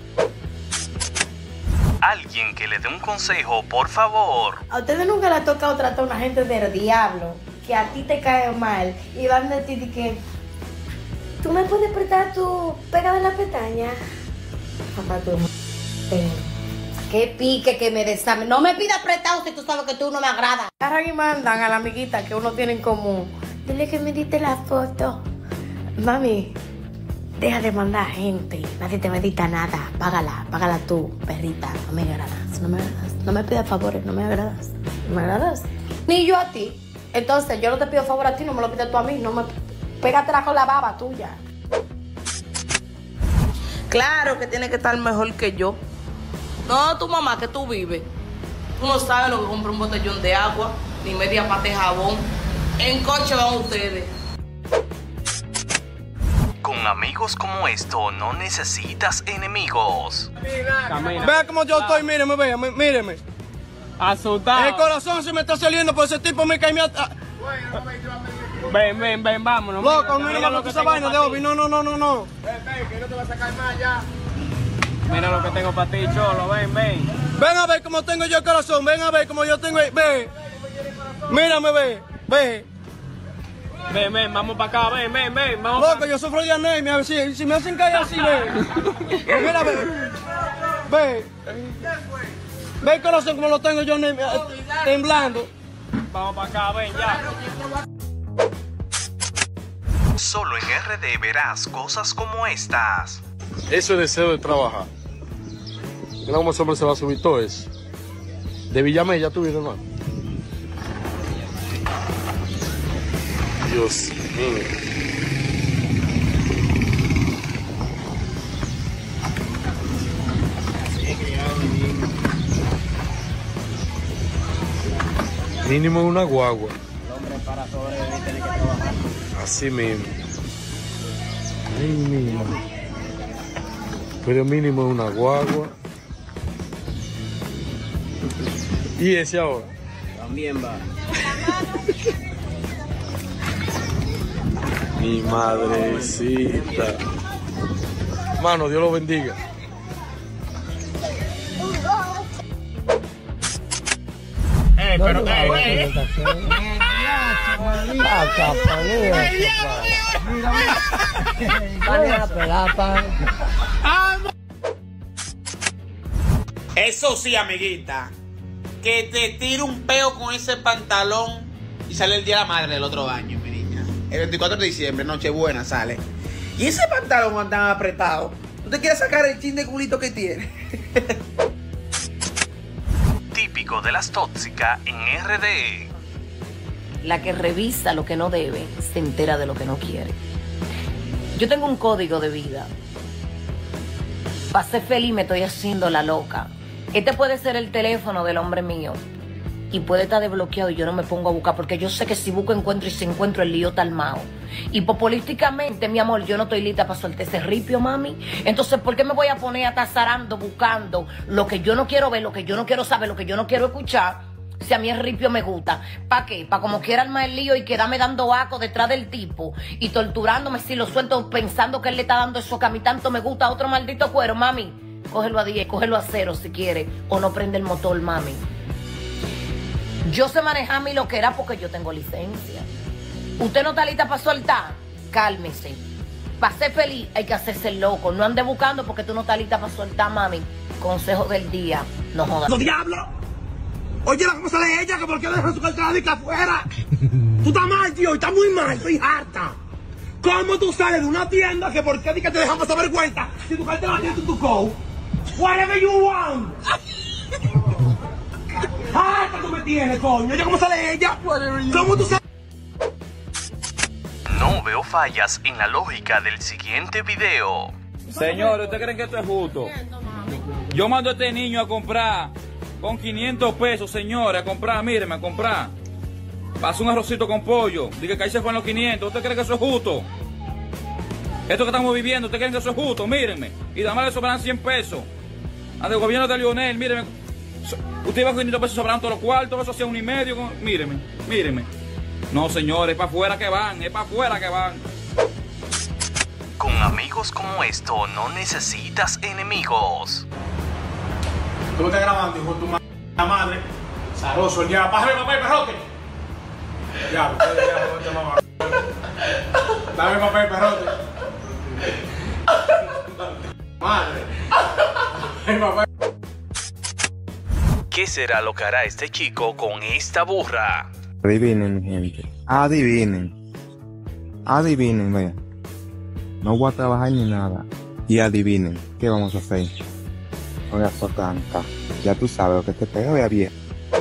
Alguien que le dé un consejo, por favor. ¿A ustedes nunca les ha tocado tratar a una gente del diablo? que a ti te cae mal y van de ti de que tú me puedes prestar tu pega de la pestaña. Papá, tú qué pique que me desame. No me pidas prestado si tú sabes que tú no me agradas. Agarran y mandan a la amiguita que uno tiene en común. Dile que me diste la foto. Mami, deja de mandar gente. Nadie te medita nada. Págala tú, perrita. No me agradas, no me agradas. No me pidas favores, no me agradas. No me agradas. Ni yo a ti. Entonces, yo no te pido favor a ti, no me lo pides tú a mí. No me... Pégatela con la baba tuya. Claro que tiene que estar mejor que yo. No, tu mamá, que tú vives. Tú no sabes lo que compra un botellón de agua, ni media pata de jabón. En coche van ustedes. Con amigos como esto no necesitas enemigos. Vea cómo yo estoy, míreme. Asustado. El corazón se me está saliendo por ese tipo me cae. Ven, vámonos. Loco, mira lo que esa vaina de Obi. No. Que no te va a sacar más ya. Mira lo que tengo para ti, cholo. Ven. Ven a ver cómo tengo yo el corazón. Ven a ver cómo yo tengo. Ven. Mírame, ve. Ven, vamos para acá, ven. Vamos. Loco, yo sufro de anemia. Si me hacen caer así, ven. Mira, ve. Ve el corazón como lo tengo yo temblando. Vamos para acá, ven ya. Solo en RD verás cosas como estas. Eso es deseo de trabajar. Mira cómo ese hombre se va a subir todo eso. De Villamella tú vienes, hermano. Dios mío. Mínimo una guagua. El hombre para sobrevivir tiene que trabajar. Así mismo. Ay, mismo. Pero mínimo una guagua. ¿Y ese ahora? También va. Mi madrecita. Mano, Dios lo bendiga. Pero Eso sí, amiguita, que te tire un peo con ese pantalón y sale el día de la madre del otro año, mi niña. El 24 de diciembre, Nochebuena, sale. Y ese pantalón tan apretado, ¿tú te quieres sacar el chin de culito que tiene? Típico de las tóxicas en RD. La que revisa lo que no debe, se entera de lo que no quiere. Yo tengo un código de vida. Para ser feliz me estoy haciendo la loca. Este puede ser el teléfono del hombre mío. Y puede estar desbloqueado y yo no me pongo a buscar porque yo sé que si busco encuentro y si encuentro el lío está armado. Y populísticamente, mi amor, yo no estoy lista para soltar ese ripio, mami. Entonces, ¿por qué me voy a poner a estar zarando, buscando lo que yo no quiero ver, lo que yo no quiero saber, lo que yo no quiero escuchar? Si a mí el ripio me gusta. ¿Para qué? ¿Para como quiera armar el lío y quedarme dando aco detrás del tipo y torturándome si lo suelto pensando que él le está dando eso que a mí tanto me gusta, otro maldito cuero, mami? Cógelo a 10, cógelo a 0 si quiere o no prende el motor, mami. Yo sé manejar mi loquera porque yo tengo licencia. ¿Usted no está lista para soltar? Cálmese. Para ser feliz hay que hacerse el loco. No ande buscando porque tú no estás lista para soltar, mami. Consejo del día. No jodas. ¡Los diablos! Oye, ¿cómo sale ella? ¿Que por qué dejan su cartera afuera? Tú estás mal, tío. Estás muy mal. Estoy harta. ¿Cómo tú sales de una tienda que por qué te dejamos esa vergüenza? Si tu cartera la tienes en tu co. Whatever you want. ¡Harta tú me tienes, coño! Oye, ¿cómo sale ella? ¿Cómo tú sales? No veo fallas en la lógica del siguiente video. Señores, ¿ustedes creen que esto es justo? Yo mando a este niño a comprar con 500 pesos, señores, a comprar, mírenme, a comprar. Pasó un arrocito con pollo. Dije que ahí se fueron los 500. ¿Ustedes creen que eso es justo? Esto que estamos viviendo, ¿ustedes creen que eso es justo? Mírenme. Y además le sobran 100 pesos. Al gobierno de Lionel, mírenme. Usted iba con 500 pesos, sobran todos los cuartos, eso hacía 1,5. Mírenme. No, señores, es para afuera que van, Con amigos como esto no necesitas enemigos. Tú me estás grabando, hijo de tu madre. Zaroso, ya, bájame, papá, perrote. Ya, ustedes ya no te mamá. Dame papel, perrote. Madre. El papel. ¿Qué será lo que hará este chico con esta burra? Adivinen, gente. Adivinen. Adivinen, vea. No voy a trabajar ni nada. Y adivinen, ¿qué vamos a hacer? Voy a socanca. Ya tú sabes lo que te pega, vea bien.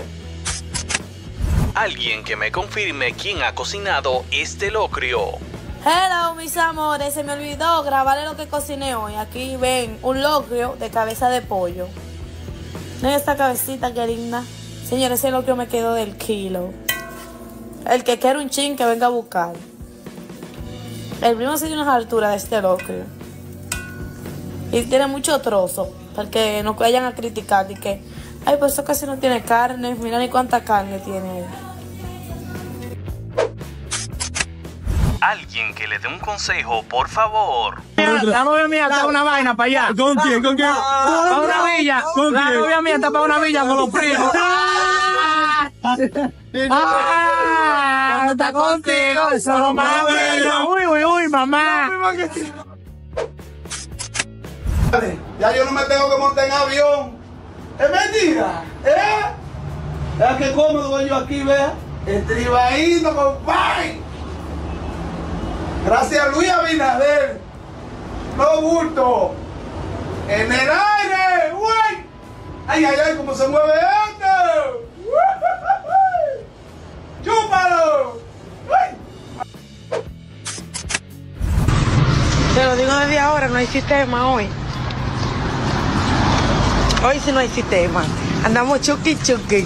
Alguien que me confirme quién ha cocinado este locrio. Hello, mis amores, se me olvidó grabarle lo que cociné hoy. Aquí ven un locrio de cabeza de pollo. Ven esta cabecita, qué linda. Señores, ese locrio me quedó del kilo. El que quiera un chin, que venga a buscar. El primo sigue unas alturas de este locrio. Y tiene mucho trozo, para que no vayan a criticar. Y que, ay, pues eso casi no tiene carne. Mira ni cuánta carne tiene ahí. Alguien que le dé un consejo, por favor. La novia mía está una vaina para allá. ¿Con quién? ¿Con quién? Para una villa. ¿Con La quién? novia mía está para una villa con los primos. Está contigo, eso es lo más bello. Uy, uy, uy, mamá. Ya yo no me tengo que montar en avión. Es mentira, ¿eh? Vea qué cómodo voy yo aquí, vea. Estribadito, compadre. Gracias a Luis Abinader. No bulto. En el aire, güey. Ay, ay, ay, cómo se mueve esto. ¡Chúpalo! Te lo digo desde ahora, no hay sistema hoy. Hoy sí no hay sistema. Andamos chuki chuki.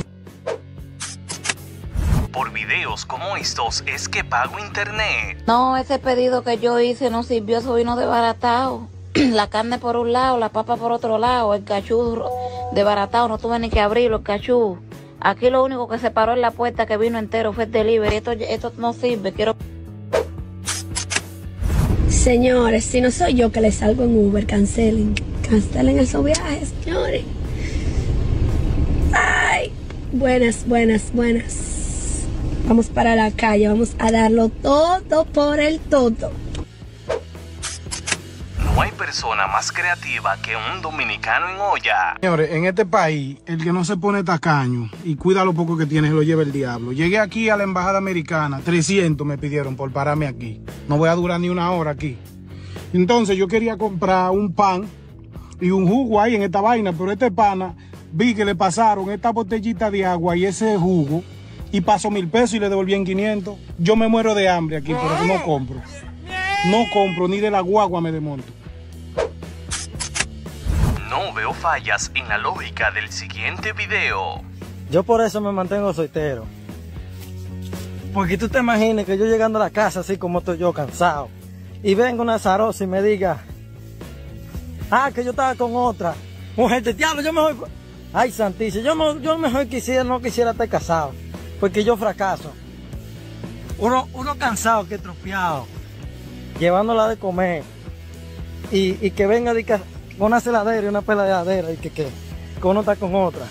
Por videos como estos es que pago internet. No, ese pedido que yo hice no sirvió, eso vino desbaratado. La carne por un lado, la papa por otro lado, el cachú desbaratado, no tuve ni que abrirlo, el cachú. Aquí lo único que se paró en la puerta que vino entero fue el delivery. Esto no sirve, quiero... Señores, si no soy yo que les salgo en Uber, cancelen esos viajes, señores. Ay, buenas. Vamos para la calle, vamos a darlo todo por el todo. No hay persona más creativa que un dominicano en olla. Señores, en este país, el que no se pone tacaño y cuida lo poco que tiene, lo lleva el diablo. Llegué aquí a la embajada americana, 300 me pidieron por pararme aquí. No voy a durar ni una hora aquí. Entonces yo quería comprar un pan y un jugo ahí en esta vaina, pero este pana vi que le pasaron esta botellita de agua y ese jugo y pasó 1000 pesos y le devolví en 500. Yo me muero de hambre aquí, pero no compro. No compro, ni de la guagua me desmonto. No veo fallas en la lógica del siguiente video. Yo por eso me mantengo soltero. Porque tú te imagines que yo llegando a la casa así como estoy yo, cansado, y venga una azarosa y me diga, que yo estaba con otra mujer de diablo, yo mejor... Ay, santísimo, yo mejor no quisiera estar casado, porque yo fracaso. Uno cansado, que tropeado, llevándola de comer, y que venga de una celadera y una peladera, y que uno está con otra.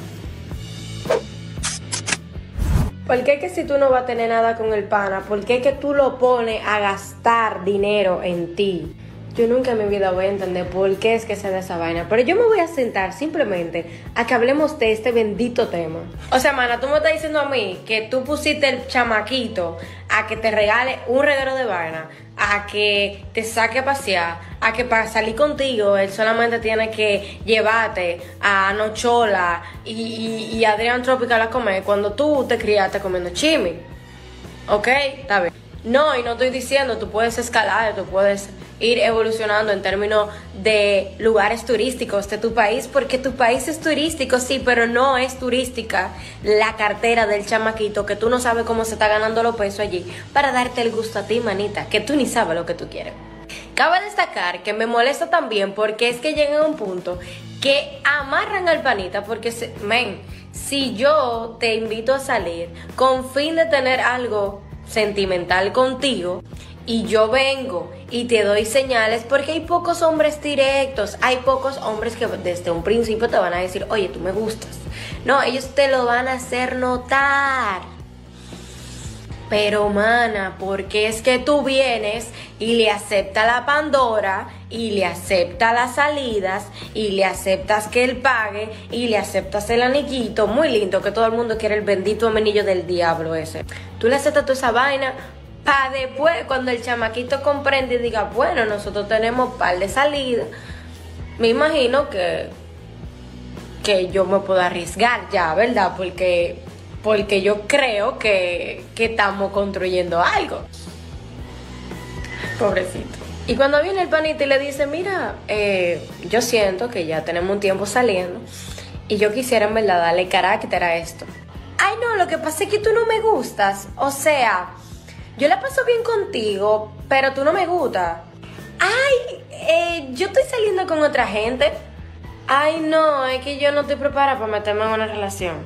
¿Por qué que si tú no vas a tener nada con el pana? ¿Por qué que tú lo pones a gastar dinero en ti? Yo nunca en mi vida voy a entender por qué es que se da esa vaina. Pero yo me voy a sentar simplemente a que hablemos de este bendito tema. O sea, mana, tú me estás diciendo a mí que tú pusiste el chamaquito a que te regale un reguero de vaina, a que te saque a pasear, a que para salir contigo él solamente tiene que llevarte a Nochola y Adrián Tropical a comer cuando tú te criaste comiendo chimi. ¿Ok? Está bien. No, y no estoy diciendo, tú puedes escalar, tú puedes ir evolucionando en términos de lugares turísticos de tu país, porque tu país es turístico, sí, pero no es turística la cartera del chamaquito que tú no sabes cómo se está ganando los pesos allí para darte el gusto a ti, manita, que tú ni sabes lo que tú quieres. Cabe destacar que me molesta también porque es que llega a un punto que amarran al panita porque, si yo te invito a salir con fin de tener algo sentimental contigo y yo vengo y te doy señales, porque hay pocos hombres directos, hay pocos hombres que desde un principio te van a decir, oye, tú me gustas. No, ellos te lo van a hacer notar. Pero mana, porque es que tú vienes y le aceptas la Pandora y le aceptas las salidas y le aceptas que él pague y le aceptas el anillito? Muy lindo, que todo el mundo quiere el bendito anillo del diablo ese. Tú le aceptas toda esa vaina para después, cuando el chamaquito comprende y diga, bueno, nosotros tenemos un par de salidas, me imagino que yo me puedo arriesgar ya, ¿verdad? Porque yo creo que estamos construyendo algo. Pobrecito. Y cuando viene el panita y le dice, mira, yo siento que ya tenemos un tiempo saliendo y yo quisiera en verdad darle carácter a esto. Ay, no, lo que pasa es que tú no me gustas. O sea, yo la paso bien contigo, pero tú no me gustas. Ay, yo estoy saliendo con otra gente. Ay, no, es que yo no estoy preparada para meterme en una relación.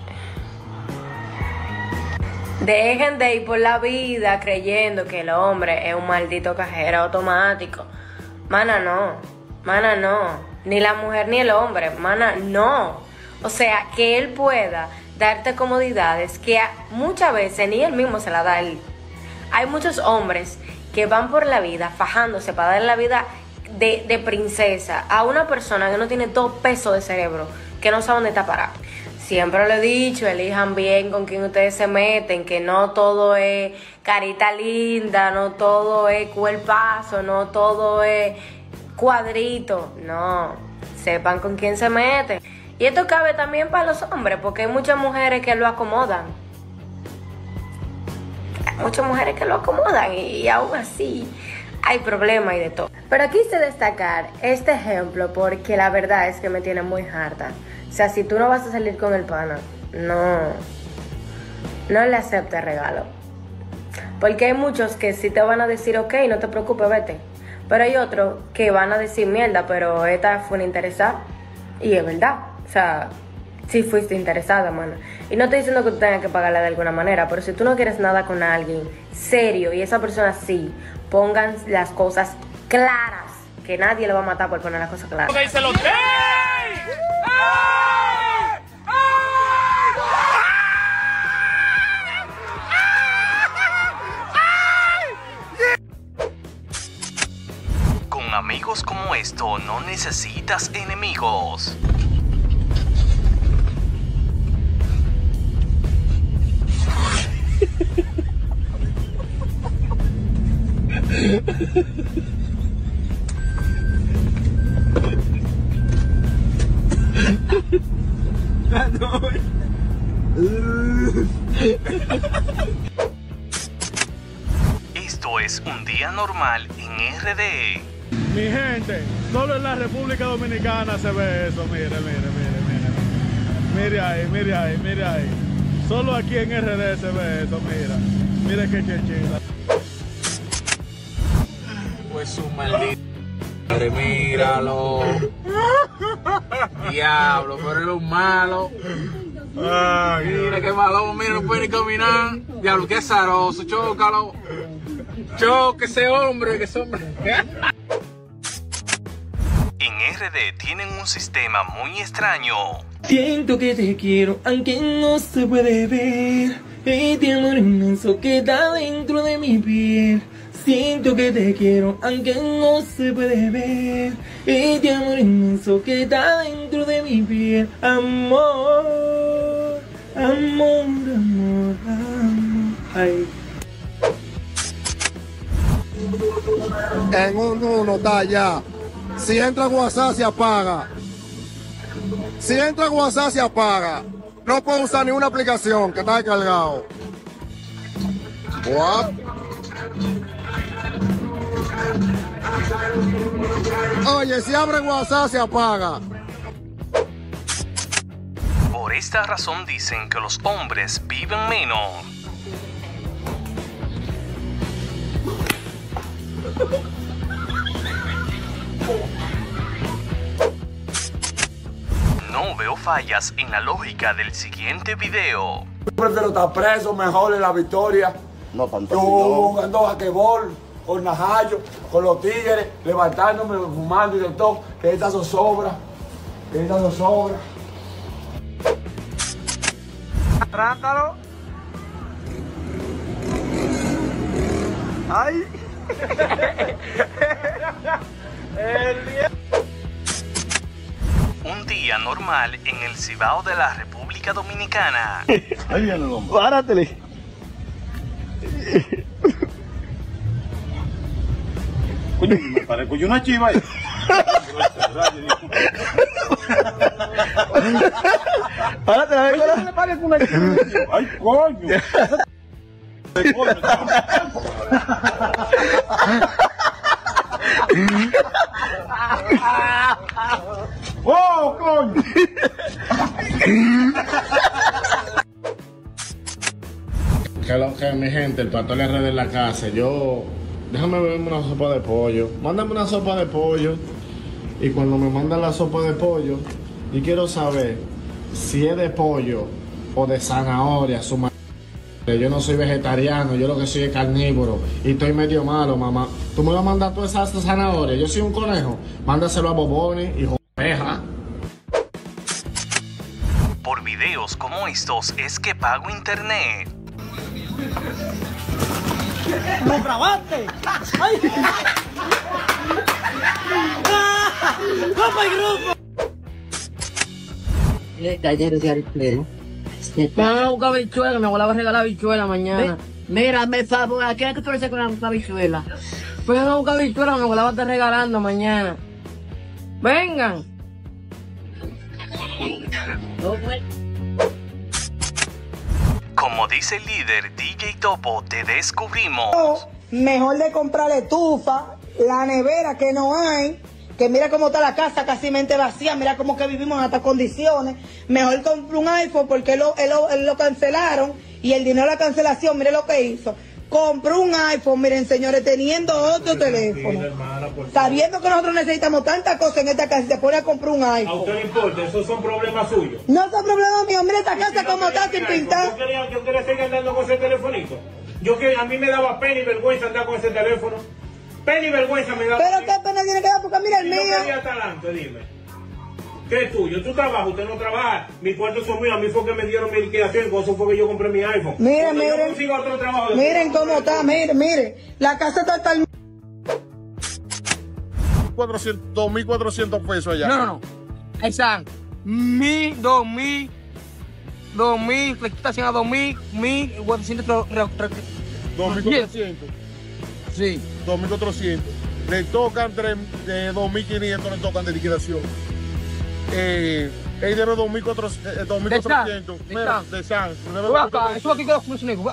Dejen de ir por la vida creyendo que el hombre es un maldito cajero automático. Mana, no. Mana, no. Ni la mujer ni el hombre. Mana, no. O sea, que él pueda darte comodidades que muchas veces ni él mismo se la da a él. Hay muchos hombres que van por la vida fajándose para darle la vida de princesa a una persona que no tiene 2 pesos de cerebro, que no sabe dónde está parado. Siempre lo he dicho, elijan bien con quién ustedes se meten, que no todo es carita linda, no todo es cuerpazo, no todo es cuadrito. No, sepan con quién se meten. Y esto cabe también para los hombres, porque hay muchas mujeres que lo acomodan. Hay muchas mujeres que lo acomodan y aún así hay problemas y de todo. Pero quise destacar este ejemplo porque la verdad es que me tiene muy harta. O sea, si tú no vas a salir con el pana, no le aceptes regalo. Porque hay muchos que sí te van a decir, ok, no te preocupes, vete. Pero hay otros que van a decir, mierda, pero esta fue una interesada. Y es verdad, o sea, sí fuiste interesada, mano. Y no estoy diciendo que tú tengas que pagarla de alguna manera, pero si tú no quieres nada con alguien serio y esa persona sí, pongan las cosas claras, que nadie le va a matar por poner las cosas claras. Con amigos como esto no necesitas enemigos. Esto es un día normal en RD. Mi gente, solo en la República Dominicana se ve eso. Mire, mire, mire, mire. Mire ahí, mire ahí, mire ahí. Solo aquí en RD se ve eso, mira. Mire qué chechila. Pues un maldito. Madre, míralo. Diablo, pero él es un malo. Ay, mira qué malo, mira, no puede ni caminar. Diablo, qué azaroso, chócalo. Choque ese hombre, que ese hombre. En RD tienen un sistema muy extraño. Siento que te quiero, aunque no se puede ver. Este amor inmenso que está dentro de mi piel. Siento que te quiero, aunque no se puede ver. Este amor inmenso que está dentro de mi piel. Amor, amor, amor, amor. Ay. En un 1 está ya. Si entra WhatsApp se apaga. Si entra WhatsApp se apaga. No puedo usar ni una aplicación que está descargado. What? Oye, si abre WhatsApp se apaga. Por esta razón dicen que los hombres viven menos. No veo fallas en la lógica del siguiente video. Yo prefiero estar preso, mejor en la victoria. No tanto. Yo jugando basquetbol, con Najayo, con los tigres, levantándome, fumando y de todo. Que esta zozobra. Que esta zozobra. Trátalo. Ay. Un día normal en el Cibao de la República Dominicana. Ahí viene el hombre. Páratele. Coño, me parezco yo una chiva ahí. Párate, a ver, no me parezco una chiva. Ay, coño. ¡Oh, coño! Que lo que mi gente, el pastor R de la casa, déjame beberme una sopa de pollo, mándame una sopa de pollo, y cuando me mandan la sopa de pollo, yo quiero saber si es de pollo o de zanahoria, su madre. Yo no soy vegetariano, yo lo que soy es carnívoro, y estoy medio malo, mamá. Tú me vas a mandar todas esas zanahorias, yo soy un conejo, mándaselo a Bobones y jodeja. Por videos como estos es que pago internet. ¡Lo grabaste! ¡Ay! ¡Grupo y grupo! Me van a buscar habichuela, mi abuela va a regalar habichuela mañana. Mira, me favor, ¿a qué es que tú le dices que van a buscar habichuela? Me van a buscar habichuela, mi abuela va a estar regalando mañana. Vengan. Como dice el líder DJ Topo, te descubrimos. Mejor de comprar estufa, la nevera que no hay, que mira cómo está la casa casi mente vacía, mira cómo que vivimos en estas condiciones. Mejor compré un iPhone porque él lo cancelaron y el dinero de la cancelación, mire lo que hizo. Compró un iPhone, miren señores, teniendo otro teléfono. Sabiendo que nosotros necesitamos tantas cosas en esta casa, se pone a comprar un iPhone. ¿A usted le importa? ¿Esos son problemas suyos? No son problemas míos, mire esta casa como está sin pintar. Yo quería seguir andando con ese telefonito. A mí me daba pena y vergüenza andar con ese teléfono. Pena y vergüenza me daba. Pero qué pena tiene que dar porque mira el mío. Yo quería talante, dime. ¿Qué es tuyo? ¿Tú trabajas? ¿Usted no trabaja? Mis cuartos son míos. A mí fue que me dieron mi liquidación. Con eso fue que yo compré mi iPhone. Miren, miren. Yo consigo otro trabajo. Miren cómo está. Miren. La casa está tal. 2.400 pesos allá. No. Ahí están. 2.000, flexión a 2.400. 2.400. Sí. 2.400. Le tocan de 2.500, le tocan de liquidación. Es de los 2.400. Mira, de San. Eso aquí quedó como un negro.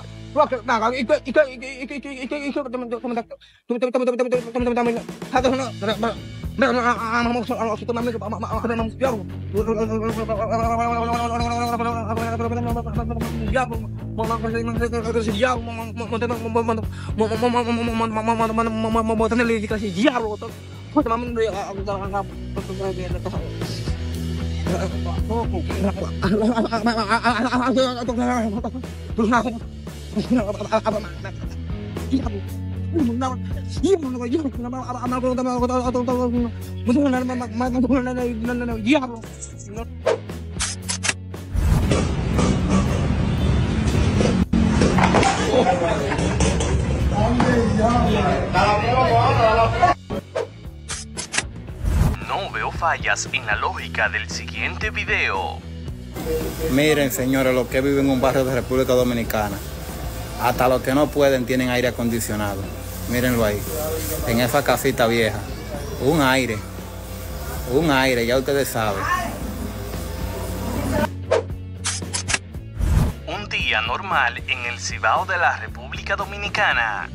No veo fallas en la lógica del siguiente video. Miren, señores, los que viven en un barrio de República Dominicana, hasta los que no pueden tienen aire acondicionado. Mírenlo ahí, en esa casita vieja. Un aire, ya ustedes saben. Un día normal en el Cibao de la República Dominicana.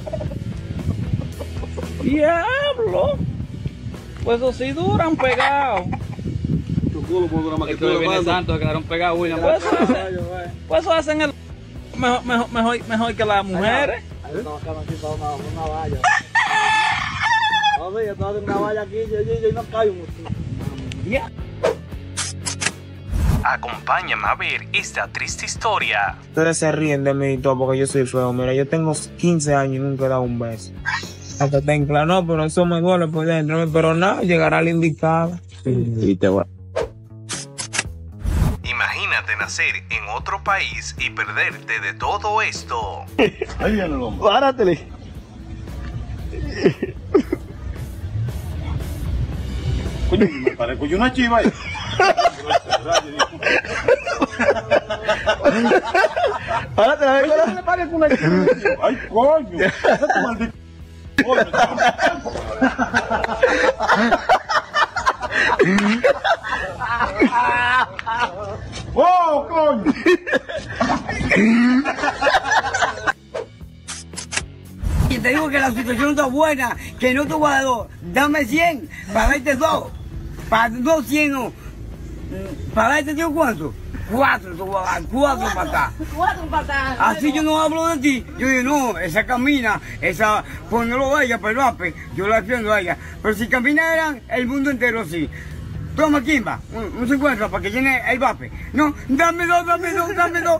¡Diablo! Pues eso sí duran pegados. Es que viene santo, quedaron pegados. Pues eso hacen el mejor que las mujeres. Una valla. No, yo estaba haciendo una valla aquí y no caigo. Acompáñame a ver esta triste historia. Ustedes se ríen de mí y todo porque yo soy feo. Mira, yo tengo 15 años y nunca he dado un beso. Hasta te enclanó, pero eso me duele por dentro. Pero nada, llegará la indicada. Y te voy. Imagínate nacer en otro país y perderte de todo esto. Ahí viene el hombre. Páratele. Coño, me parezco yo una chiva ahí. Ahora te la veo. Me parezco una chiva. Ay, coño. Ese es tu maldito. ¡Oh, coño! Y te digo que la situación está buena, que no te voy a dar 2. Dame 100 para darte 2. Para 2 100. ¿Para darte yo cuánto? 4 te voy a dar, 4 patadas. 4 patadas. Así yo no hablo de ti. Yo digo, no, esa camina, esa, pues no lo vaya para el vape, yo la defiendo a ella. Pero si caminaran el mundo entero así. Toma, Kimba, un 50 para que llene el vape. No, dame 2, dame 2, dame 2.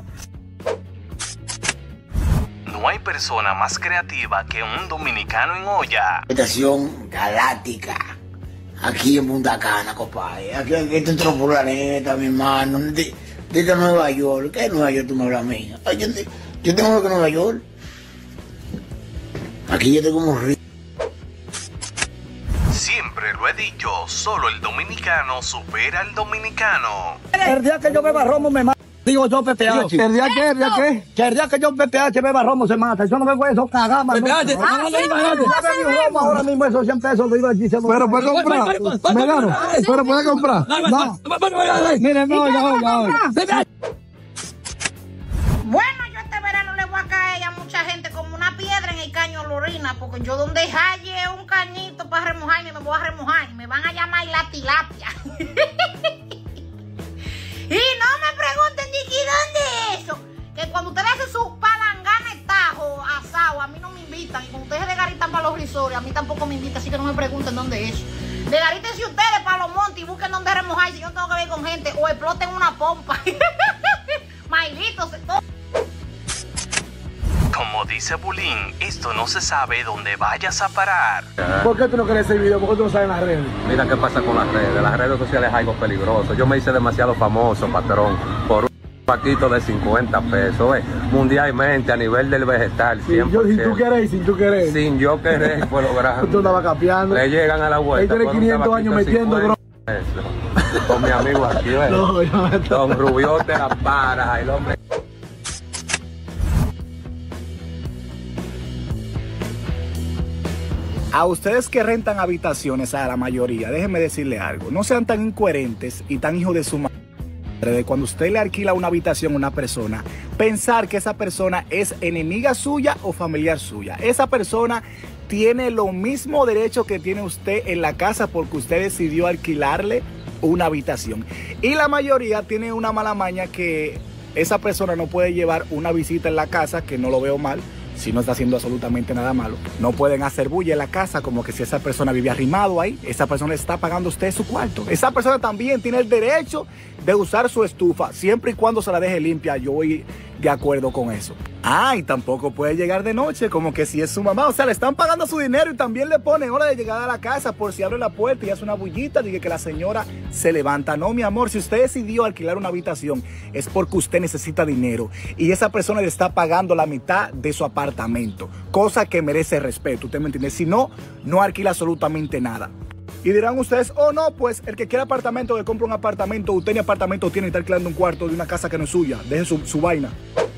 No hay persona más creativa que un dominicano en olla. Estación galáctica. Aquí en Punta Cana, compadre. Aquí es otro planeta, mi hermano. Desde Nueva York. ¿Qué es Nueva York tú me hablas a mí? Yo tengo que Nueva York. Aquí yo tengo como río. Siempre lo he dicho, solo el dominicano supera al dominicano. El día que yo beba romo me mata. Digo yo PPH. ¿El día qué? ¿El día qué? Que el día que yo PPH beba romo se mata. Eso no me puede, eso cagama. PPH. Ahora mismo esos 100 pesos lo iba diciendo. Pero puede comprar. Me gano. Pero puede comprar. No. Miren, no, ya. Bueno, yo este verano le voy a caer a mucha gente como una piedra en el caño Lorina, porque yo donde halle un cañito para remojarme, me voy a remojar. Me van a llamar la tilapia. Y no me pregunten, Niki, ¿dónde es eso? Que cuando ustedes hacen sus palanganes tajo asado, a mí no me invitan. Y cuando ustedes desgaritan para los risores, a mí tampoco me invitan. Así que no me pregunten dónde es eso. Desgarítense ustedes para los montes y busquen dónde remojarse. Yo no tengo que ver con gente. O exploten una pompa. Mailitos, todo. Como dice Bulín, esto no se sabe dónde vayas a parar. ¿Por qué tú no quieres ese video? ¿Por qué tú no sabes en las redes? Mira qué pasa con las redes. Las redes sociales es algo peligroso. Yo me hice demasiado famoso, patrón, por un paquito de 50 pesos. Mundialmente, a nivel del vegetal, 100%. Sin tú querer. Sin yo querer, fue lograr. Tú estabas capeando. Le llegan a la vuelta. Él tiene 500 años metiendo, bro. Con mi amigo aquí, ¿ves? No, Don Rubiote la para, el hombre. A ustedes que rentan habitaciones, a la mayoría, déjenme decirle algo. No sean tan incoherentes y tan hijos de su madre de cuando usted le alquila una habitación a una persona, pensar que esa persona es enemiga suya o familiar suya. Esa persona tiene lo mismo derecho que tiene usted en la casa porque usted decidió alquilarle una habitación. Y la mayoría tiene una mala maña que esa persona no puede llevar una visita en la casa, que no lo veo mal. Si no está haciendo absolutamente nada malo. No pueden hacer bulla en la casa como que si esa persona vive arrimado ahí. Esa persona le está pagando a usted su cuarto. Esa persona también tiene el derecho de usar su estufa, siempre y cuando se la deje limpia. Yo voy de acuerdo con eso. Y tampoco puede llegar de noche como que si es su mamá. O sea, le están pagando su dinero y también le ponen hora de llegar a la casa por si abre la puerta y hace una bullita, dice que la señora se levanta. No, mi amor, si usted decidió alquilar una habitación es porque usted necesita dinero y esa persona le está pagando la mitad de su apartamento, cosa que merece respeto, ¿usted me entiende? Si no, no alquila absolutamente nada. Y dirán ustedes, oh no, pues el que quiere apartamento, que compra un apartamento, usted ni apartamento tiene y está alquilando un cuarto de una casa que no es suya, deje su vaina.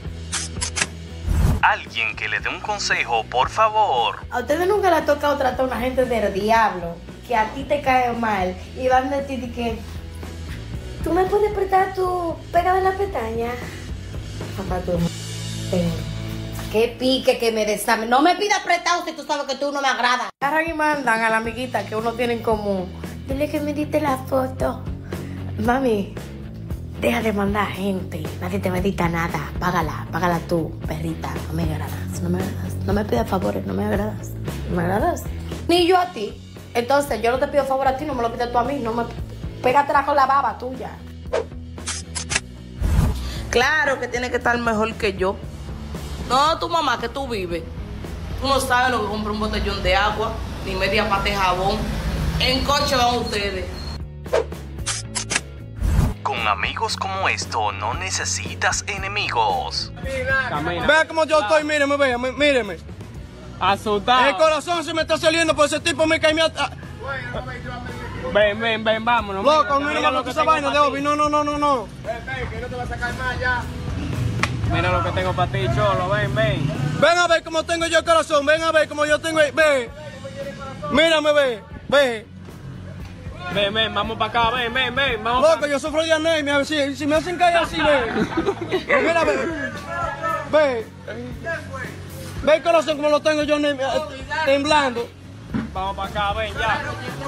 Alguien que le dé un consejo, por favor. ¿A ustedes nunca le ha tocado tratar a una gente del diablo que a ti te cae mal y van de ti y que tú me puedes prestar tu pega de la pestaña? Papá, tú qué pique que me desame. No me pidas prestado si tú sabes que tú no me agradas. Agarran y mandan a la amiguita que uno tiene en común. Dile que me diste la foto. Mami, deja de mandar gente. Nadie te medita nada. Págala tú, perrita. No me agradas, no me agradas. No me pidas favores, no me agradas. No me agradas. Ni yo a ti. Entonces, yo no te pido favor a ti, no me lo pides tú a mí. No me... Pégatela con la baba tuya. Claro que tiene que estar mejor que yo. No, tu mamá, que tú vives. Tú no sabes lo que compra un botellón de agua, ni media pata de jabón. En coche van ustedes. Con amigos como esto no necesitas enemigos. Vea cómo yo estoy, míreme, vea, míreme. Asustado. El corazón se me está saliendo por ese tipo me cae. Ven, vámonos. Loco, mira lo que esa vaina de Obi. No. Ven, que no te va a sacar más ya. Mira lo que tengo para ti, cholo. Ven. Ven a ver cómo tengo yo el corazón. Ven a ver cómo yo tengo. Ve. Mírame, ve. Ven, vamos para acá, ven. Vamos. Loco, yo sufro de anemia. Si me hacen caer así, ve. Mira, ve. Ve el corazón como lo tengo yo temblando. Vamos para acá, ven ya.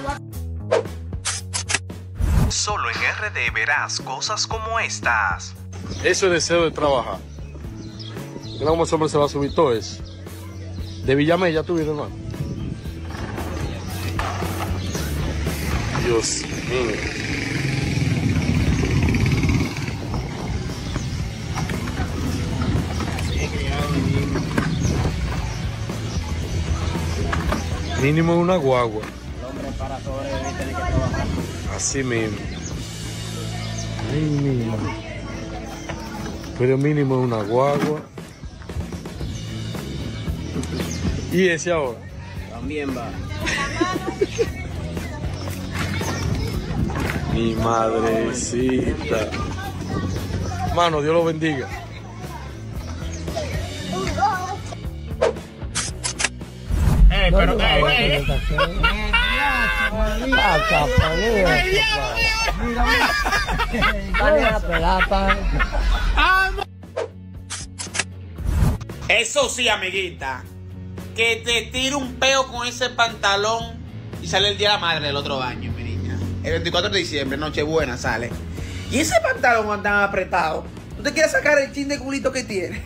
Solo en RD verás cosas como estas. Eso es deseo de trabajar. Mira cómo ese hombre se va a subir todo eso. De Villamella, tú vienes, hermano. Dios mío. Mínimo una guagua. El hombre para sobrevivir tiene que trabajar. Así mismo. Mínimo. Pero mínimo una guagua. ¿Y ese ahora? También va. Mi madrecita. Mano, Dios lo bendiga. Eso sí, amiguita, que te tire un peo con ese pantalón y sale el día de la madre del otro año, mi niña. El 24 de diciembre, Nochebuena, sale. Y ese pantalón tan apretado, ¿no te quieres sacar el chin de culito que tiene?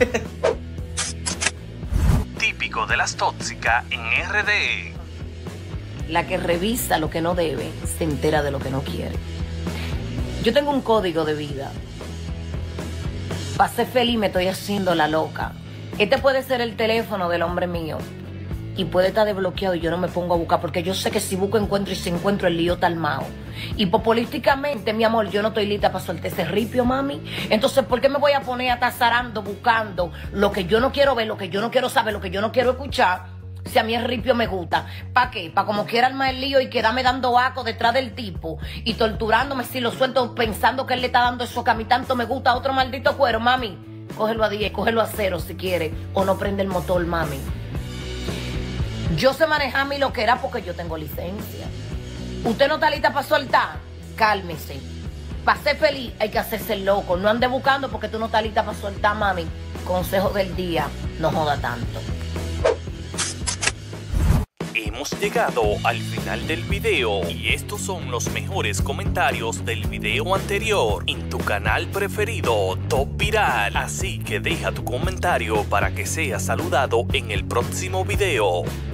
Típico de las tóxicas en RD. La que revisa lo que no debe, se entera de lo que no quiere. Yo tengo un código de vida. Para ser feliz me estoy haciendo la loca. Este puede ser el teléfono del hombre mío. Y puede estar desbloqueado y yo no me pongo a buscar. Porque yo sé que si busco encuentro y si encuentro el lío está armado. Y populísticamente, mi amor, yo no estoy lista para soltar ese ripio, mami. Entonces, ¿por qué me voy a poner a estar zarando, buscando lo que yo no quiero ver, lo que yo no quiero saber, lo que yo no quiero escuchar? Si a mí el ripio me gusta. ¿Para qué? Para como quiera armar el lío y quedarme dando aco detrás del tipo y torturándome si lo suelto pensando que él le está dando eso que a mí tanto me gusta, otro maldito cuero, mami. Cógelo a 10, cógelo a 0 si quiere. O no prende el motor, mami. Yo sé manejar mi loquera porque yo tengo licencia. ¿Usted no está lista para soltar? Cálmese. Para ser feliz hay que hacerse el loco. No ande buscando porque tú no estás lista para soltar, mami. Consejo del día, no joda tanto. Hemos llegado al final del video y estos son los mejores comentarios del video anterior en tu canal preferido Top Viral. Así que deja tu comentario para que seas saludado en el próximo video.